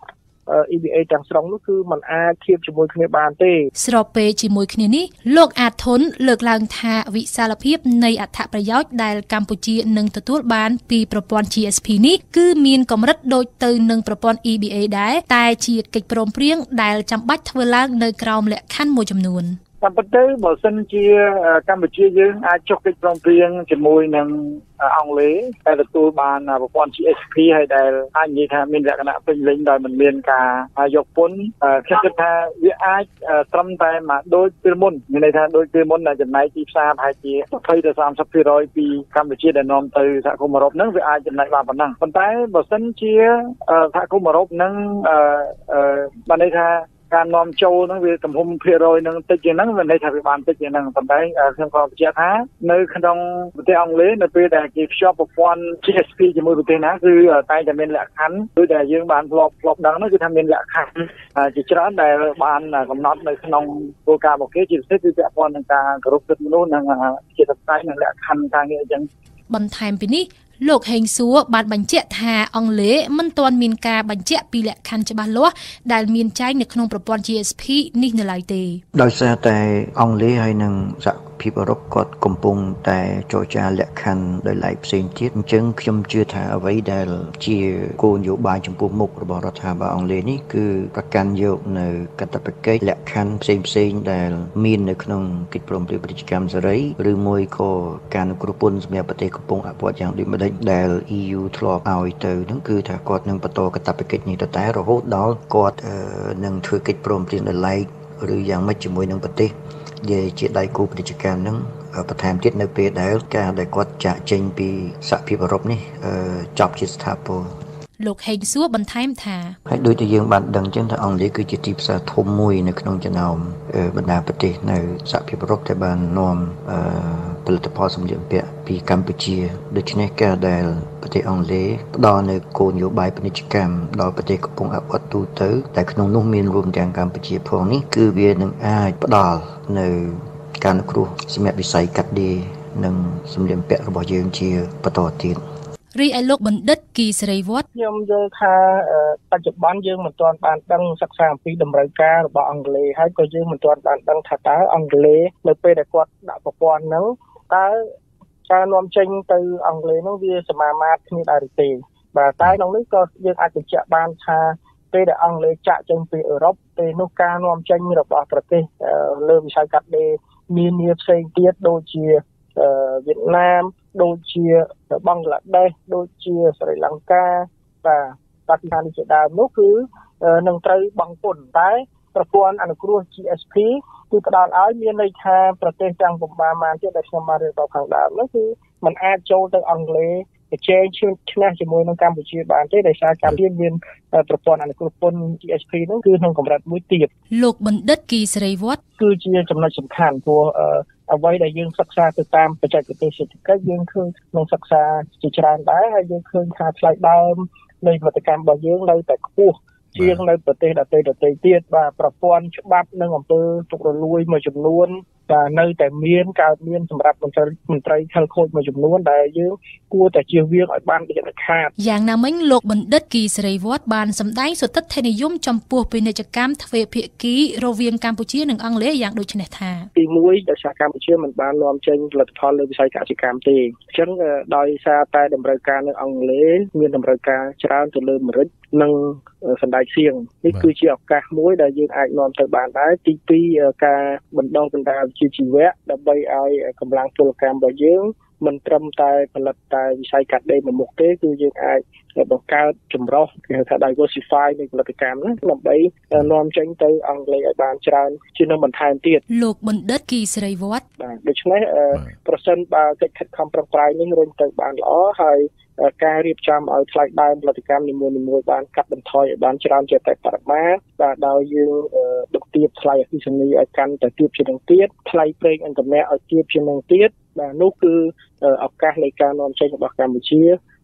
E B A ទាំងស្រុងនោះគឺมันអាចធៀបជាមួយគ្នាបានទេស្របពេលជាមួយគ្នានេះលោកអាធុនលើកឡើងថាវិសាលភាពនៃអត្ថប្រយោជន៍ដែលកម្ពុជានឹងទទួលបានពីប្រព័ន្ធ G S P នេះគឺមានកម្រិតដូចទៅនឹងប្រព័ន្ធ E B A ដែរតែជាកិច្ចព្រមព្រៀងដែលចាំបាច់ធ្វើឡើងនៅក្រោមលក្ខខណ្ឌមួយចំនួនតាមពិតទៅបើសិនជាកម្ពុជាយើងអាចចុះកិច្ចព្រមព្រៀងជាមួយនឹងអង់គ្លេសតែទទួលបានប្រព័ន្ធ G S P ហើយដែលអាចនិយាយថាមានលក្ខណៈពេញលេញដោយមិនមានការយកពន្ធខ្ញុំគិតថាវាអាចត្រឹមតែមកដូចពេលមុនមានន័យថាដូចពេលមុនដែលចំណែកទីផ្សារប្រហែលជាยี่สิบទៅ สามสิบភាគរយ ពីកម្ពុជាដែលនាំទៅសហគមន៍អឺរ៉ុបហ្នឹងវាអាចចំណែកបានប៉ុណ្ណឹងប៉ុន្តែបើសិនជាសហគមន៍អឺរ៉ុបហ្នឹងបានន័យថាការនាំចូលហ្នឹងវាទំហំភាគរយនឹងតិចជាងហ្នឹងវាន័យថាវាបានតិចជាងហ្នឹងប៉ុន្តែខ្ញុំក៏បញ្ជាក់ថានៅក្នុងប្រទេសអង់គ្លេសនៅពេលដែលគេភ្ជាប់ប្រព័ន្ធ G S P ជាមួយប្រទេសណាគឺតែតែមានលក្ខខណ្ឌដូចដែលយើងបានធ្លាប់ធ្លាប់ដឹងហ្នឹងគឺថាមានលក្ខខណ្ឌជាច្រើនដែលបានកំណត់នៅក្នុងគោលការណ៍របស់គេជាពិសេសគឺពាក់ព័ន្ធនឹងការគោរពសិទ្ធិមនុស្សនិងជាតបតែនិងលក្ខខណ្ឌការងារអញ្ចឹងបន្ថែមពីនេះលោកហេងសួរបានបញ្ជាក់ថាអង់គ្លេសមិនទាន់មានការបញ្ជាក់ពីលក្ខខណ្ឌច្បាស់លាស់ដែលមានចែងនៅក្នុងប្រព័ន្ធ G S P នេះនៅឡើយទេដោយសារតែអង់គ្លេសហើយនិងសហភាពអឺរ៉ុបគាត់កំពុងតែចរចាលក្ខខណ្ឌដោយឡែកផ្សេងទៀតអញ្ចឹងខ្ញុំជឿថាអ្វីដែលជាគោលនយោបាយចំពោះមុខរបស់រដ្ឋាភិបាលអង់គ្លេសនេះគឺប្រកាន់យកនៅកាតព្វកិច្ចលក្ខខណ្ឌផ្សេងផ្សេងដែលមាននៅក្នុងកិច្ចព្រមព្រៀងពាណិជ្ជកម្មសេរីឬមួយក៏ការអនុគ្រោះពន្ធសម្រាប់ប្រទេសកំពុងអភិវឌ្ឍយ៉ាងដូចម្តេចដែល E U ធ្លាប់ឲ្យទៅហ្នឹងគឺថាគាត់នឹងបន្តកាតព្វកិច្ចនេះទៅតែរហូតដល់គាត់នឹងធ្វើកិច្ចព្រមព្រៀងដោយឡែកឬយ៉ាងម៉េចជាមួយនឹងប្រទេសដែលជាដៃគូពាណិជ្ជកម្មហ្នឹងបន្ថែមទៀតនៅពេលដែលការដែលគាត់ចាក់ចេញពីសហភាពអឺរ៉ុបនេះចប់ជាស្ថាពរលោកហេងសួរបន្ថែមថាហើយដូចតែយើងបានដឹងចឹងថាអង់គ្លេសគឺជាទីផ្សារធំមួយនៅក្នុងចំណោមបណ្ដាប្រទេសនៅសហភាពអឺរ៉ុបដែលបាននាំផលិតផលសម្លៀកបំពាក់ពីកម្ពុជាដូច្នេះការដែលប្រទេសអង់គ្លេសផ្ដល់នៅគោលនយោបាយពាណិជ្ជកម្មដល់ប្រទេសកំពុងអភិវឌ្ឍទូទៅតែក្នុងនោះមានរួមទាំងកម្ពុជាផងនេះគឺវានឹងអាចផ្ដល់នៅការអនុគ្រោះសម្រាប់វិស័យកាត់ដេរនិងសម្លៀកបំពាក់របស់យើងជាបន្តទៀតរីឯលោកបណ្ឌិតគីសេរីវត្តខ្ញុំយល់ថាបច្ចុប្បន្នយើងមិនទាន់បានដឹងសិក្សាអំពីតម្រូវការរបស់អង់គ្លេសហើយក៏យើងមិនទាន់បានដឹងថាតើអង់គ្លេសនៅពេលដែលគាត់ដាក់ប្រព័ន្ធហ្នឹងតើការនាំចេញទៅអង់គ្លេសហ្នឹងវាសមាមាត្រគ្នាដែរឬទេបាទតែក្នុងនេះក៏យើងអាចបញ្ជាក់បានថាពេលដែលអង់គ្លេសចាក់ចេញពីអឺរ៉ុបពេលនោះការនាំចេញរបស់ប្រទេសលើវិស័យកាត់ដេរមាននាផ្សេងទៀតដូចជាវៀតណាមដូចជាបង់ក្លាដេសដូចជាស្រីលង្កាបាទប៉ាគីស្ថានជាដើមនោះគឺនឹងត្រូវបង់ពន្ធតែប្រព័ន្ធអនុគ្រោះ G S P គឺផ្ដល់ឲ្យមានន័យថាប្រទេសទាំងប្រមាណមកទៀតដែលខ្ញុំបានរៀបរាប់ខាងដើមនោះគឺมันអាចចូលទៅអង់គ្លេសប្រជែងឈ្នះជាមួយនឹងកម្ពុជាបានទេដោយសារកម្ពុជាមានប្រព័ន្ធអនុគ្រោះពន្ធ G S P ហ្នឹងគឺក្នុងកម្រិតមួយទៀតលោកបណ្ឌិតគីសេរីវត្តគឺជាចំណុចសំខាន់ព្រោះអ្វីដែលយើងសិក្សាទៅតាមបច្ចេកទេសសេដ្ឋកិច្ចយើងឃើញក្នុងសិក្សាជាច្រើនដែរហើយយើងឃើញថាថ្លៃដើមនៃផលិតកម្មរបស់យើងនៅតែខ្ពស់ជាងនៅប្រទេសដទៃដទៃទៀតបាទប្រព័ន្ធច្បាប់និងអំពើពុករលួយមួយចំនួនបាទនៅតែមានកើតមានសម្រាប់មន្ត្រីមន្ត្រីខិលខូចមួយចំនួនដែលយើងគួរតែជៀសវាងឲ្យបានដាច់ខាតយ៉ាងណាមិញលោកបណ្ឌិតគីសេរីវត្តបានសម្ដែងសុទិដ្ឋិនិយមចំពោះពាណិជ្ជកម្មទ្វេភាគីរវាងកម្ពុជានិងអង់គ្លេសយ៉ាងដូចនេះថាទីមួយដោយសារកម្ពុជាមិនបាននាំចេញផលិតផលលើវិស័យកសិកម្មទេអញ្ចឹងដោយសារតែតម្រូវការនៅអង់គ្លេសមានតម្រូវការច្រើនទៅលើម្រេចនិងសណ្តែកសៀងនេះគឺជាឱកាសមួយដែលយើងអាចនាំទៅបានដែរទីពីរការបណ្ដុះបណ្ដាលវិជ្ជាជីវៈដើម្បីឲ្យកម្លាំងពលកម្មរបស់យើងមិនត្រឹមតែផលិតតែវិស័យកាត់ដេរមួយមុខទេគឺយើងអាចបង្កើតចម្រុះគេហៅថា diversify នៃផលិតកម្មហ្នឹងដើម្បីនាំចេញទៅអង់គ្លេសឲ្យបានច្រើនជានឹងបន្ថែមទៀតលោកបណ្ឌិតគីសេរីវត្តបាទដូច្នេះប្រសិនបើកិច្ចខិតខំប្រឹងប្រែងនេះរុញទៅបានល្អហើយការរៀបចំឲ្យថ្លៃដើមផលិតកម្មនីមួយៗបានកាត់បន្ថយឲ្យបានច្រើនជាតែបរិមាណបាទដោយយើងដឹកទៀតថ្លៃអគ្គិសនីឲ្យកាន់តែទាបជាងទៀតថ្លៃប្រេងឥន្ធនៈឲ្យទាបជាងទៀតបាទនោះគឺឱកាសនៃការនាំចេញរបស់កម្ពុជា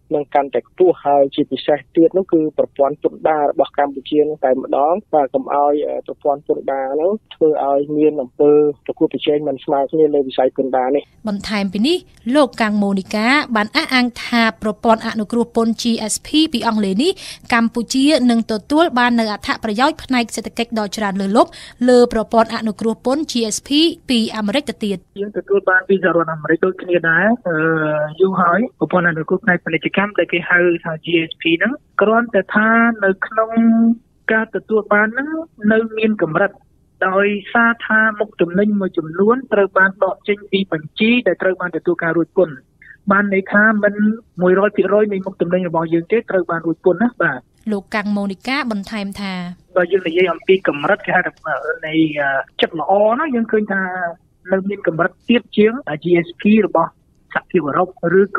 នឹងកាន់តែខ្ពស់ហើយជាពិសេសទៀតនោះគឺប្រព័ន្ធពន្ធដាររបស់កម្ពុជានឹងតែម្ដងបាទកុំឲ្យប្រព័ន្ធពន្ធដារនោះធ្វើឲ្យមានអំពើប្រកួតប្រជែងមិនស្មើគ្នាលើវិស័យពន្ធដារនេះបន្ថែមពីនេះលោកកាំងម៉ូនីកាបានអះអាងថាប្រព័ន្ធអនុគ្រោះពន្ធ G S P ពីអង់គ្លេសនេះកម្ពុជានឹងទទួលបាននូវអត្ថប្រយោជន៍ផ្នែកសេដ្ឋកិច្ចដ៏ច្រើនលើសលប់លើប្រព័ន្ធអនុគ្រោះពន្ធ G S P ពីអាមេរិកទៅទៀតយើងទទួលបានពីសហរដ្ឋអាមេរិកដូចគ្នាដែរយូរហើយប្រព័ន្ធអនុគ្រោះផ្នែកពាណិជ្ជកម្មដែលគេហៅថា G S P ហ្នឹងគ្រាន់តែថានៅក្នុងការទទួលបានហ្នឹងនៅមានកម្រិតដោយសារថាមុខទំនិញមួយចំនួនត្រូវបានដកចេញពីបញ្ជីដែលត្រូវបានទទួលការរួចពន្ធបានន័យថាមិន មួយរយភាគរយ នៃមុខទំនិញរបស់យើងទេត្រូវបានរួចពន្ធណាបាទលោកកាំងម៉ូនីកាបន្ថែមថាបើយើងនិយាយអំពីកម្រិតគេហៅថានៃចិត្តល្អណាយើងឃើញថានៅមានកម្រិតទៀតជាង G S P របស់សហភាពអឺរ៉ុបឬក៏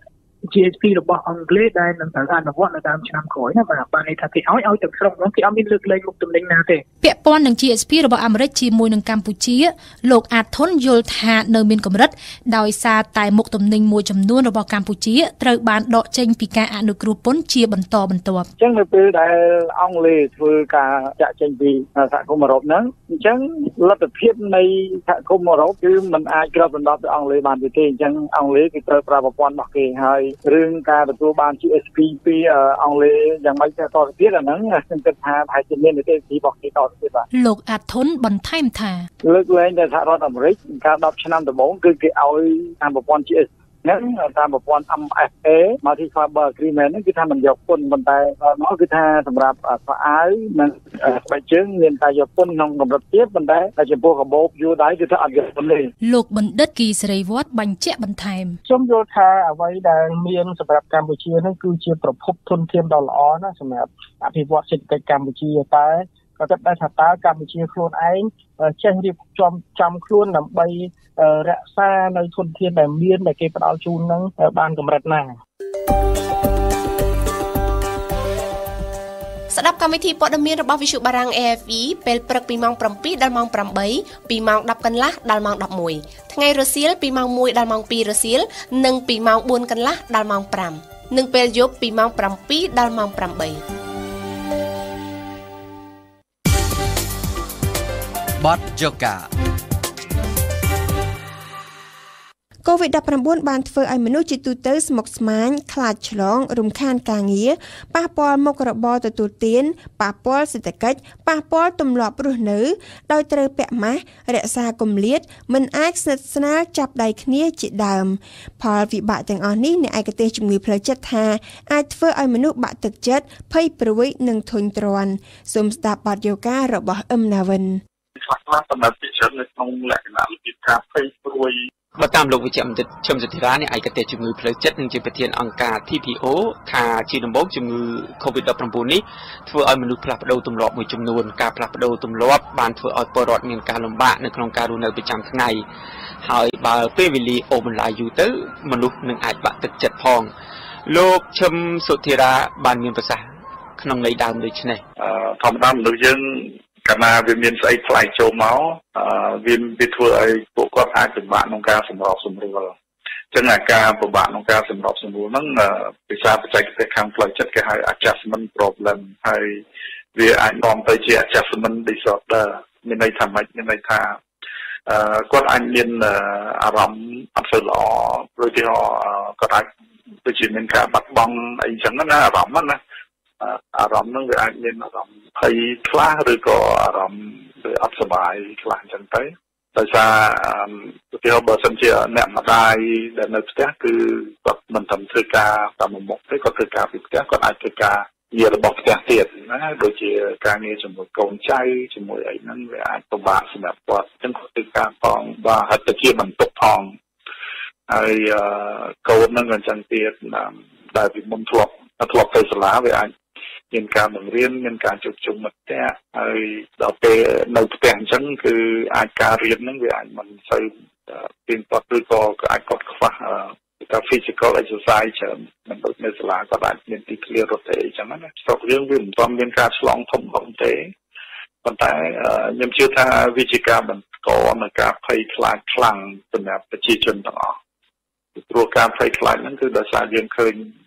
G S P របស់អង់គ្លេសដែលនឹងត្រូវអនុវត្តនៅតាមឆ្នាំក្រោយណាបាទបានន័យថាគេឲ្យឲ្យទាំងស្រុងនោះគេអត់មានលើកលែងមុខទំនិញណាទេពាក់ព័ន្ធនឹង G S P របស់អាមេរិកជាមួយនឹងកម្ពុជាលោកអាតធុនយល់ថានៅមានកម្រិតដោយសារតែមុខទំនិញមួយចំនួនរបស់កម្ពុជាត្រូវបានដកចេញពីការអនុគ្រោះពន្ធជាបន្តបន្ទាប់អញ្ចឹងនៅពេលដែលអង់គ្លេសធ្វើការចាក់ចេញពីសហគមន៍អឺរ៉ុបហ្នឹងអញ្ចឹងលទ្ធភាពនៃសហគមន៍អឺរ៉ុបគឺมันអាចក្របដណ្ដប់ទៅអង់គ្លេសបានទេអញ្ចឹងអង់គ្លេសគេត្រូវប្រើប្រព័ន្ធរបស់គេហើយរឿងការទទួលបាន G S P ពីអង់គ្លេសយ៉ាងម៉េចទៅតទៅទៀតអាហ្នឹងខ្ញុំគិតថាប្រហែលជាមាននីតិវិធីរបស់គេតទៅទៀតបាទលោកអាតធុនបន្ថែមថាលើកលែងតែសហរដ្ឋអាមេរិកការដប់ឆ្នាំដំបូងគឺគេឲ្យតាមប្រព័ន្ធ G S P ហ្នឹងតាមប្រព័ន្ធ M F A Multi Fiber Agreement ហ្នឹងគឺថាมันយកពន្ធប៉ុន្តែមកគឺថាសម្រាប់ខោអាវនិងស្បែកជើងមានការយកពន្ធក្នុងកម្រិតទៀតប៉ុន្តែចំពោះកាបូបយួរដៃគឺថាអត់យកពន្ធទេលោកបណ្ឌិតគីសេរីវត្តបញ្ជាក់បន្ថែមខ្ញុំយល់ថាអ្វីដែលមានសម្រាប់កម្ពុជានេះគឺជាប្រភពធនធានដ៏ល្អណាស់សម្រាប់អភិវឌ្ឍសេដ្ឋកិច្ចកម្ពុជាតែក៏គិតដែរថាតើកម្ពុជាខ្លួនឯងចេះរៀបចំចំខ្លួនដើម្បីរក្សានៅធនធានដែលមានដែលគេផ្ដល់ជូននឹងបានកម្រិតណាស្ដាប់កម្មវិធីព័ត៌មានរបស់វិទ្យុបារាំង A F E ពេលព្រឹកពីម៉ោងប្រាំពីរដល់ម៉ោងប្រាំបីពីម៉ោងដប់កន្លះដល់ម៉ោងដប់មួយថ្ងៃរសៀលពីម៉ោងមួយដល់ម៉ោងពីររសៀលនិងពីម៉ោងបួនកន្លះដល់ម៉ោងប្រាំនិងពេលយប់ពីម៉ោងប្រាំពីរដល់ម៉ោងប្រាំបីបទយូហ្គាកូវីដ ដប់ប្រាំបួន បានធ្វើឲ្យមនុស្សជាទូទៅស្មុគស្មាញខ្លាចឆ្លងរំខានការងារប៉ះពាល់មុខរបរទទួលទានប៉ះពាល់សេដ្ឋកិច្ចប៉ះពាល់ទម្លាប់រស់នៅដោយត្រូវពាក់ម៉ាស់រក្សាគម្លាតមិនអាចស្និទ្ធស្នាលចាប់ដៃគ្នាជាដើមផលវិបាកទាំងអស់នេះអ្នកឯកទេសជំងឺផ្លូវចិត្តថាអាចធ្វើឲ្យមនុស្សបាក់ទឹកចិត្តភ័យព្រួយនិងធុញទ្រាន់សូមស្ដាប់បទយូហ្គារបស់អឹមណាវិនខ្លះខ្លះសម្រាប់ពិចារណាក្នុងលក្ខណៈពីការភ័យព្រួយបើតាមលោកវិជ្ជបណ្ឌិតឈឹមសុធិរានេះឯកទេសជំងឺផ្លូវចិត្តនិងជាប្រធានអង្គការ T P O ថាជាដំបូងជំងឺ កូវីដ ដប់ប្រាំបួន នេះធ្វើឲ្យមនុស្សផ្លាស់ប្ដូរទម្លាប់មួយចំនួនការផ្លាស់ប្ដូរទម្លាប់បានធ្វើឲ្យពលរដ្ឋមានការលំបាកនៅក្នុងការរស់នៅប្រចាំថ្ងៃហើយបើពេលវេលាអូសបន្លាយយូរទៅមនុស្សនឹងអាចបាក់ទឹកចិត្តផងលោកឈឹមសុធិរាបានមានប្រសាសន៍ក្នុងន័យដើមដូចនេះធម្មតាមនុស្សយើងកាលណាវាមានស្អីថ្លៃចូលមកអឺវាវាធ្វើឲ្យពួកគាត់អាចពិបាកក្នុងការសម្របសម្រួលអញ្ចឹងអាការពិបាកក្នុងការសម្របសម្រួលហ្នឹងភាសាបច្ចេកទេសខាងផ្លូវចិត្តគេហៅ adjustment problem ហើយវាអាចនាំទៅជា adjustment disorder មានន័យថាម៉េចមានន័យថាអឺគាត់អាចមានអារម្មណ៍អត់សូវល្អព្រោះទីគាត់អាចដូចជាមានការបាត់បង់អីចឹងណាអារម្មណ៍ណាអារម្មណ៍ហ្នឹងវាអាចមានអារម្មណ៍ភ័យខ្លះឬក៏អារម្មណ៍វាអត់សុបាយខ្លះអញ្ចឹងទៅដោយសារឧទាហរណ៍បើសិនជាអ្នកម្ដាយដែលនៅផ្ទះគឺគាត់មិនត្រឹមធ្វើការតាមមុខទេគាត់ធ្វើការពីផ្ទះគាត់អាចធ្វើការងាររបស់ផ្ទះទៀតណាដូចជាការងារជាមួយកូនចៅជាមួយអីហ្នឹងវាអាចពិបាកសម្រាប់គាត់អញ្ចឹងគាត់ធ្វើការផងបាទហើយទៅជាបន្ទុកផងហើយកូនហ្នឹងក៏អញ្ចឹងទៀតដែលពីមុនធ្លាប់ធ្លាប់ទៅសាលាវាអាចមានការបង្រៀនមានការជួបជុំមិត្តភក្តិហើយដល់ពេលនៅផ្ទះអញ្ចឹងគឺអាចការរៀនហ្នឹងវាអាចមិនសូវទៀងទាត់ឬក៏អាចគាត់ខ្វះតែ physical exercise ច្រើនមិនដូចនៅសាលាគាត់អាចមានទីធ្លារត់ទេអញ្ចឹងណាស្រុកយើងវាមិនទាន់មានការឆ្លងធំធំទេប៉ុន្តែខ្ញុំជឿថាវាជាការបន្តនៅការភ័យខ្លាចខ្លាំងសម្រាប់ប្រជាជនទាំងអស់ព្រោះការភ័យខ្លាចហ្នឹងគឺដោយសារយើងឃើញ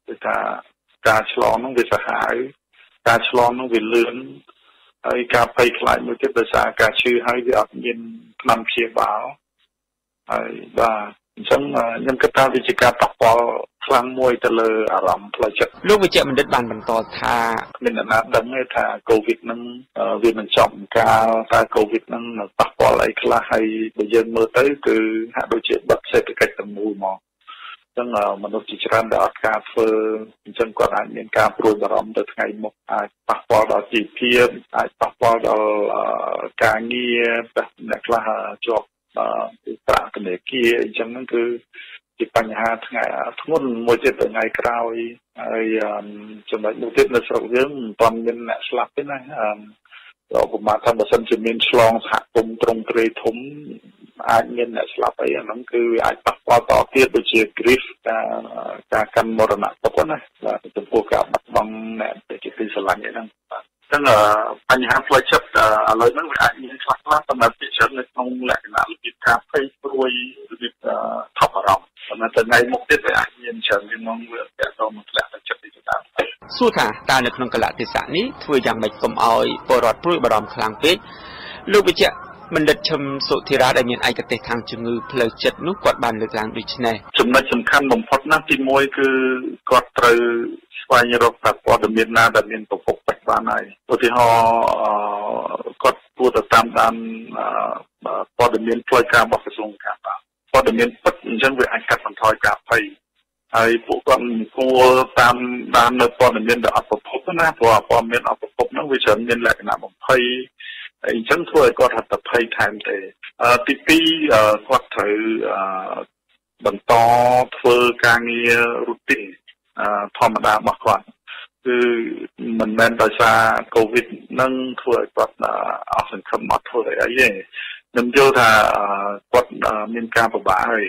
គឺថាការឆ្លងហ្នឹងវាសាហាវការឆ្លងហ្នឹងវាលឿនហើយការភ័យខ្លាចមួយទៀតដោយសារការឈឺហើយវាអត់មានថ្នាំព្យាបាលហើយបាទអញ្ចឹងខ្ញុំគិតថាវាជាការប៉ះពាល់ខ្លាំងមួយទៅលើអារម្មណ៍ផ្លូវចិត្តលោកវិជ្ជបណ្ឌិតបានបន្តថាមានអ្នកណាដឹងទេថាកូវីដហ្នឹងវាមិនចប់កាលតែកូវីដហ្នឹងប៉ះពាល់អីខ្លះហើយបើយើងមើលទៅគឺហាក់ដូចជាបិទសេដ្ឋកិច្ចទាំងមូលមកអញ្ចឹងមនុស្សជាច្រើនដែលអត់ការធ្វើអញ្ចឹងគាត់អាចមានការព្រួយបារម្ភទៅថ្ងៃមុខអាចប៉ះពាល់ដល់ជីវភាពអាចប៉ះពាល់ដល់ការងារអ្នកខ្លះជាប់ប្រាក់ធនាគារអញ្ចឹងហ្នឹងគឺជាបញ្ហាថ្ងៃធ្ងន់មួយទៀតថ្ងៃក្រោយហើយចំណុចមួយទៀតនៅស្រុកយើងមិនទាន់មានអ្នកស្លាប់ទេណាអឺប្រហែលថាបើសិនជាមានឆ្លងសហគមន៍ត្រង់ទ្រេធំអាចមានអ្នកស្លាប់អីអាហ្នឹងគឺវាអាចប៉ះពាល់តទៀតដូចជា grief ការការកាន់មរណៈទុក្ខណាបាទចំពោះការបាត់បង់អ្នកដែលជាទីស្រឡាញ់អីហ្នឹងបាទអញ្ចឹងបញ្ហាផ្លូវចិត្តឥឡូវហ្នឹងវាអាចមានខ្លះខ្លះប៉ុន្តែពិសេសនៅក្នុងលក្ខណៈរបៀបការភ័យព្រួយរបៀបថប់អារម្មណ៍ប៉ុន្តែថ្ងៃមុខទៀតវាអាចមានច្រើនជាងមកវាតទៅនឹងលក្ខណៈចិត្តទីស្ដាប់សួរថាតើនៅក្នុងកលៈទេសៈនេះធ្វើយ៉ាងម៉េចកុំឲ្យពលរដ្ឋព្រួយបារម្ភខ្លាំងពេកលោកវិជ្ជបណ្ឌិតឈឹមសុធិរាដែលមានឯកទេសខាងជំងឺផ្លូវចិត្តនោះគាត់បានលើកឡើងដូចនេះចំណុចសំខាន់បំផុតណាទីមួយគឺគាត់ត្រូវស្វែងរកព័ត៌មានណាដែលមានប្រភពពេញបានហើយឧទាហរណ៍គាត់គួរតែតាមដានព័ត៌មានផ្លូវការរបស់ក្រសួងការបាទព័ត៌មានពិតអញ្ចឹងវាអាចកាត់បន្ថយការភ័យហើយពួកគាត់គួរតាមដាននៅព័ត៌មានដែលអត់ប្រភពណាព្រោះព័ត៌មានអត់ប្រភពហ្នឹងវាច្រើនមានលក្ខណៈបំភ័យអញ្ចឹងធ្វើឲ្យគាត់ហត់ទៅភ័យថែមទេទីពីរគាត់ត្រូវបន្តធ្វើការងារ routine ធម្មតារបស់គាត់គឺមិនមែនដោយសារកូវីដនឹងធ្វើឲ្យគាត់អស់សង្ឃឹមអត់ធ្វើអីទេខ្ញុំយល់ថាគាត់មានការពិបាកហើយ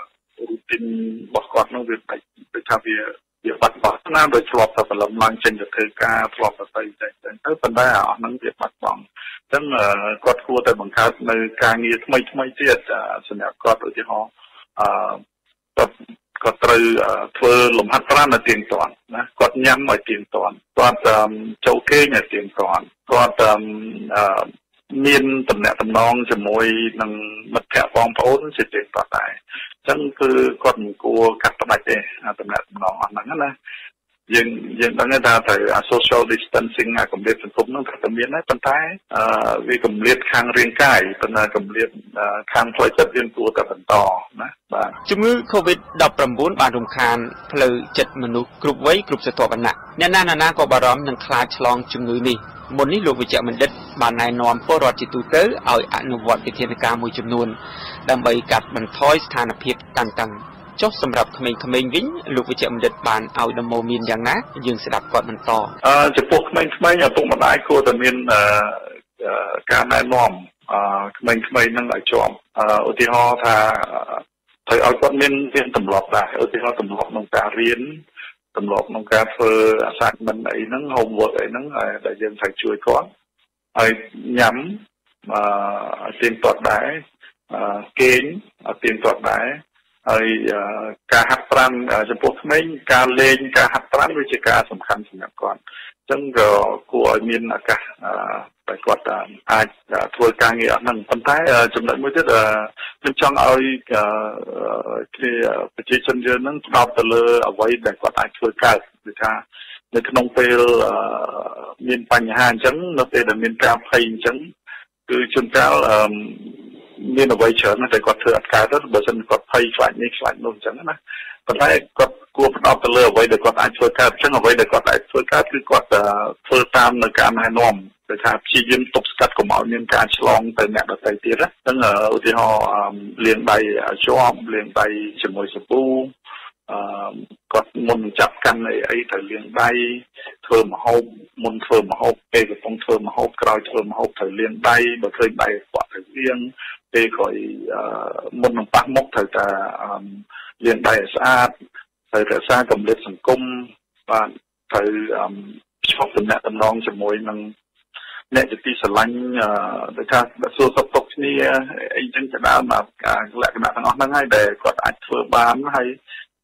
routine របស់គាត់នោះវាដូចថាវាវាបាត់បង់ណាដោយធ្លាប់តែប្រឡំឡើងចេញទៅធ្វើការធ្លាប់តែទៅទៅទៅប៉ុន្តែអស់ហ្នឹងវាបាត់បង់អញ្ចឹងគាត់គួរតែបង្កើតនៅការងារថ្មីថ្មីទៀតសម្រាប់គាត់ឧទាហរណ៍អឺគាត់គាត់ត្រូវធ្វើលំហាត់ប្រាណឲ្យទៀងទាត់ណាគាត់ញ៉ាំឲ្យទៀងទាត់គាត់ចូលគេងឲ្យទៀងទាត់គាត់មានតំណែងតំណងជាមួយនឹងមិត្តភ័ក្តិបងប្អូនជាទៀងទាត់ដែរអញ្ចឹងគឺគាត់មិនគួរកាត់ផ្ដាច់ទេតំណែងតំណងអស់ហ្នឹងណាយើងយើងដឹងថាត្រូវ social distancing អាកម្រិតសង្គមហ្នឹងត្រូវតែមានដែរប៉ុន្តែវាកម្រិតខាងរាងកាយប៉ុន្តែកម្រិតខាងផ្លូវចិត្តយើងគួរតែបន្តណាបាទជំងឺ កូវីដ ដប់ប្រាំបួន បានរំខានផ្លូវចិត្តមនុស្សគ្រប់វ័យគ្រប់ស្រទាប់វណ្ណៈអ្នកណាណាក៏បារម្ភនឹងខ្លាចឆ្លងជំងឺនេះមុននេះលោកវិជ្ជបណ្ឌិតបានណែនាំពលរដ្ឋជាទូទៅឲ្យអនុវត្តវិធានការមួយចំនួនដើម្បីកាត់បន្ថយស្ថានភាពតានតឹងចុះសម្រាប់ក្មេងៗវិញលោកវិជ្ជបណ្ឌិតបានឲ្យដំណោមានយ៉ាងណាយើងស្ដាប់គាត់បន្តអឺចំពោះក្មេងៗឪពុកម្ដាយគួរតែមានការណែនាំអឺក្មេងៗហ្នឹងឲ្យជាប់ឧទាហរណ៍ថាត្រូវឲ្យគាត់មានមានទម្លាប់ដែរឧទាហរណ៍ទម្លាប់ក្នុងការរៀនទម្លាប់ក្នុងការធ្វើ assignment អីហ្នឹង homework អីហ្នឹងដែលយើងត្រូវជួយគាត់ហើយញ៉ាំអឺទៀងទាត់ដែរគេងទៀងទាត់ដែរហើយការហាត់ប្រាណចំពោះក្មេងការលេងការហាត់ប្រាណវាជាការសំខាន់សម្រាប់គាត់អញ្ចឹងក៏គួរឲ្យមានឱកាសតែគាត់អាចធ្វើការងារអស់ហ្នឹងប៉ុន្តែចំណុចមួយទៀតខ្ញុំចង់ឲ្យគេប្រជាជនយើងហ្នឹងផ្ដោតទៅលើអ្វីដែលគាត់អាចធ្វើកើតគឺថានៅក្នុងពេលមានបញ្ហាអញ្ចឹងនៅពេលដែលមានការភ័យអញ្ចឹងគឺជួនកាលមានអ្វីច្រើនណាស់តែគាត់ធ្វើអត់កើតទៅបើមិនគាត់ភ័យខ្លាចនេះខ្លាចនោះអញ្ចឹងណាប៉ុន្តែគាត់គួរផ្ដោតទៅលើអ្វីដែលគាត់អាចធ្វើកើតអញ្ចឹងអ្វីដែលគាត់អាចធ្វើកើតគឺគាត់ធ្វើតាមនៅការណែនាំគឺថាព្យាយាមទប់ស្កាត់កុំឲ្យមានការឆ្លងទៅអ្នកដទៃទៀតណាអញ្ចឹងឧទាហរណ៍លាងដៃជាប់លាងដៃជាមួយសាប៊ូអឺគាត់មុនចាប់កាន់អីអីត្រូវលាងដៃធ្វើម្ហូបមុនធ្វើម្ហូបពេលកំពុងធ្វើម្ហូបក្រោយធ្វើម្ហូបត្រូវលាងដៃបើឃើញដៃខ្វក់ត្រូវលាងពេលក្រោយមុននឹងប៉ះមុខត្រូវតែលាងដៃឲ្យស្អាតត្រូវរក្សាកម្រិតសង្គមបាទត្រូវភ្ជាប់ទំនាក់ទំនងជាមួយនឹងអ្នកជាទីស្រឡាញ់ដូចថាសួរសុខទុក្ខគ្នាអីចឹងទៅដើមលក្ខណៈទាំងអស់ហ្នឹងហើយដែលគាត់អាចធ្វើបានហើយ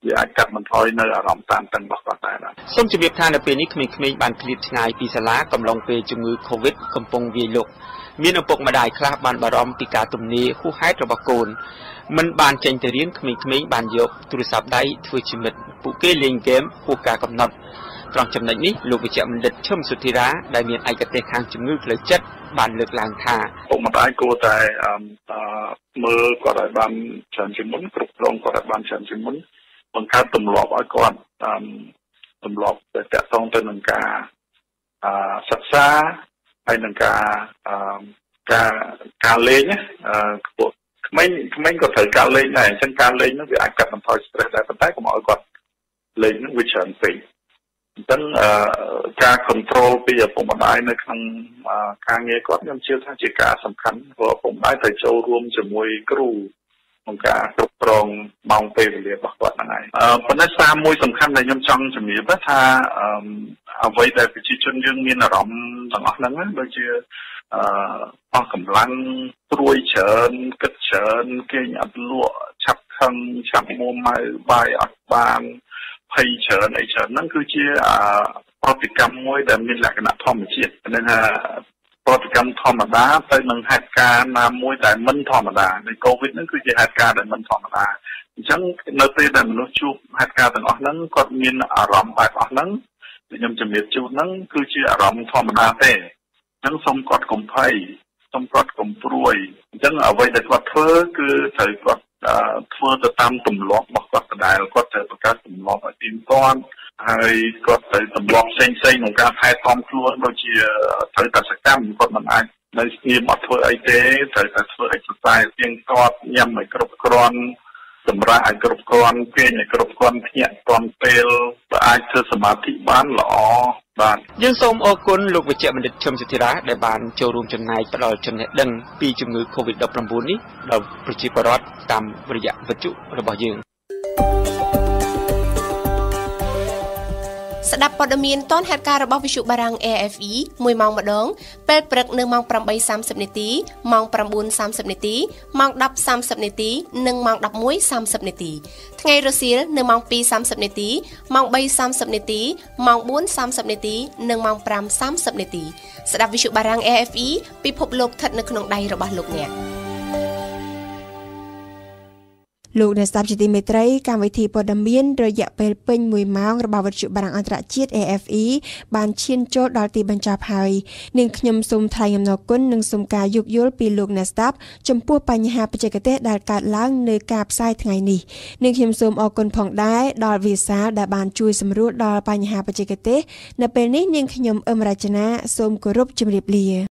វាអាចកាត់បន្ថយនៅអារម្មណ៍តានតឹងរបស់គាត់ដែរបាទសូមជម្រាបថានៅពេលនេះក្មេងៗបានឃ្លាតឆ្ងាយពីសាលាកំឡុងពេលជំងឺ Covid កំពុងវាយលុកមានឪពុកម្ដាយខ្លះបានបារម្ភពីការទំនេរហួសហេតុរបស់កូនមិនបានចេញទៅរៀនក្មេងៗបានយកទូរស័ព្ទដៃធ្វើជាមិត្តពួកគេលេងហ្គេមហួសការកំណត់ត្រង់ចំណុចនេះលោកវិជ្ជបណ្ឌិតឈឹមសុធិរាដែលមានឯកទេសខាងជំងឺផ្លូវចិត្តបានលើកឡើងថាពុកម្ដាយគួរតែមើលគាត់ឲ្យបានច្រើនជាងមុនគ្រប់គ្រងគាត់ឲ្យបានច្រើនជាងមុនបង្កើតទម្លាប់ឲ្យគាត់ទម្លាប់ដែលតាក់ទងទៅនឹងការសិក្សាហើយនឹងការការការលេងណាពួកក្មេងក្មេងក៏ត្រូវការលេងដែរអញ្ចឹងការលេងនោះវាអាចកាត់បន្ថយ stress ដែរប៉ុន្តែកុំឲ្យគាត់លេងនោះវាច្រើនពេកអញ្ចឹងការ control ពីឪពុកម្ដាយនៅក្នុងការងារគាត់ខ្ញុំជឿថាជាការសំខាន់ព្រោះឪពុកម្ដាយត្រូវចូលរួមជាមួយគ្រូក្នុងការគ្រប់គ្រងម៉ោងពេលវេលារបស់គាត់ហ្នឹងហើយប៉ុន្តែសារមួយសំខាន់ដែលខ្ញុំចង់ជំរាបថាអ្វីដែលប្រជាជនយើងមានអារម្មណ៍ទាំងអស់ហ្នឹងដូចជាអអស់កម្លាំងព្រួយច្រើនគិតច្រើនគេអត់លក់ឆាប់ខឹងឆាប់មួម៉ៅបាយអត់បានភ័យច្រើនអីច្រើនហ្នឹងគឺជាប្រតិកម្មមួយដែលមានលក្ខណៈធម្មជាតិហ្នឹងថាប្រតិកម្មធម្មតាទៅនឹងហេតុការណ៍ណាមួយដែលមិនធម្មតានៃ COVID ហ្នឹងគឺជាហេតុការណ៍ដែលមិនធម្មតាអញ្ចឹងនៅពេលដែលមនុស្សជួបហេតុការណ៍ទាំងអស់ហ្នឹងគាត់មានអារម្មណ៍បែបអស់ហ្នឹងខ្ញុំជំរាបជូនហ្នឹងគឺជាអារម្មណ៍ធម្មតាទេអញ្ចឹងសូមគាត់កុំភ័យសូមគាត់កុំព្រួយអញ្ចឹងអ្វីដែលគាត់ធ្វើគឺត្រូវគាត់ធ្វើទៅតាមទម្លាប់របស់គាត់ដដែលគាត់ត្រូវបង្កើតទម្លាប់ឲ្យទៀងទាត់ហើយគាត់ត្រូវទម្លាប់ផ្សេងៗក្នុងការថែទាំខ្លួនដូចជាត្រូវតែសកម្មគាត់មិនអាចនៅស្ងៀមអត់ធ្វើអីទេត្រូវតែធ្វើ exercise ទៀងទាត់ញ៉ាំឲ្យគ្រប់គ្រាន់សម្រាប់ឲ្យគ្រប់គ្រាន់គេឲ្យគ្រប់គ្រាន់ភ្ញាក់ទាន់ពេលបើអាចធ្វើសមាធិបានល្អបាទយើងសូមអរគុណលោកវិជ្ជបណ្ឌិតឈឹមសុធិរាដែលបានចូលរួមចំណែកផ្ដល់ចំណេះដឹងពីជំងឺ COVID ដប់ប្រាំបួន នេះដល់ប្រជាពលរដ្ឋតាមរយៈវិទ្យុរបស់យើងស្ដាប់ព័ត៌មានទាន់ហេតុការណ៍របស់វិទ្យុបារាំង R F A មួយម៉ោងម្ដងពេលព្រឹកនៅម៉ោង ប្រាំបីសាមសិប នាទីម៉ោង ប្រាំបួនសាមសិប នាទីម៉ោង ដប់សាមសិប នាទីនិងម៉ោង ដប់មួយសាមសិប នាទីថ្ងៃរសៀលនៅម៉ោង ពីរសាមសិប នាទីម៉ោង បីសាមសិប នាទីម៉ោង បួនសាមសិប នាទីនិងម៉ោង ប្រាំសាមសិប នាទីស្ដាប់វិទ្យុបារាំង R F A ពិភពលោកស្ថិតនៅក្នុងដៃរបស់លោកអ្នកលោកអ្នកស្ដាប់ជាទីមេត្រីកម្មវិធីព័ត៌មានរយៈពេលពេញមួយម៉ោងរបស់វិទ្យុបារាំងអន្តរជាតិ A F E បានឈានចូលដល់ទីបញ្ចប់ហើយនាងខ្ញុំសូមថ្លែងអំណរគុណនិងសូមការយោគយល់ពីលោកអ្នកស្ដាប់ចំពោះបញ្ហាបច្ចេកទេសដែលកើតឡើងនៅការផ្សាយថ្ងៃនេះនាងខ្ញុំសូមអរគុណផងដែរដល់វិសាលដែលបានជួយសម្រួលដល់បញ្ហាបច្ចេកទេសនៅពេលនេះនាងខ្ញុំអឹមរចនាសូមគោរពជម្រាបលា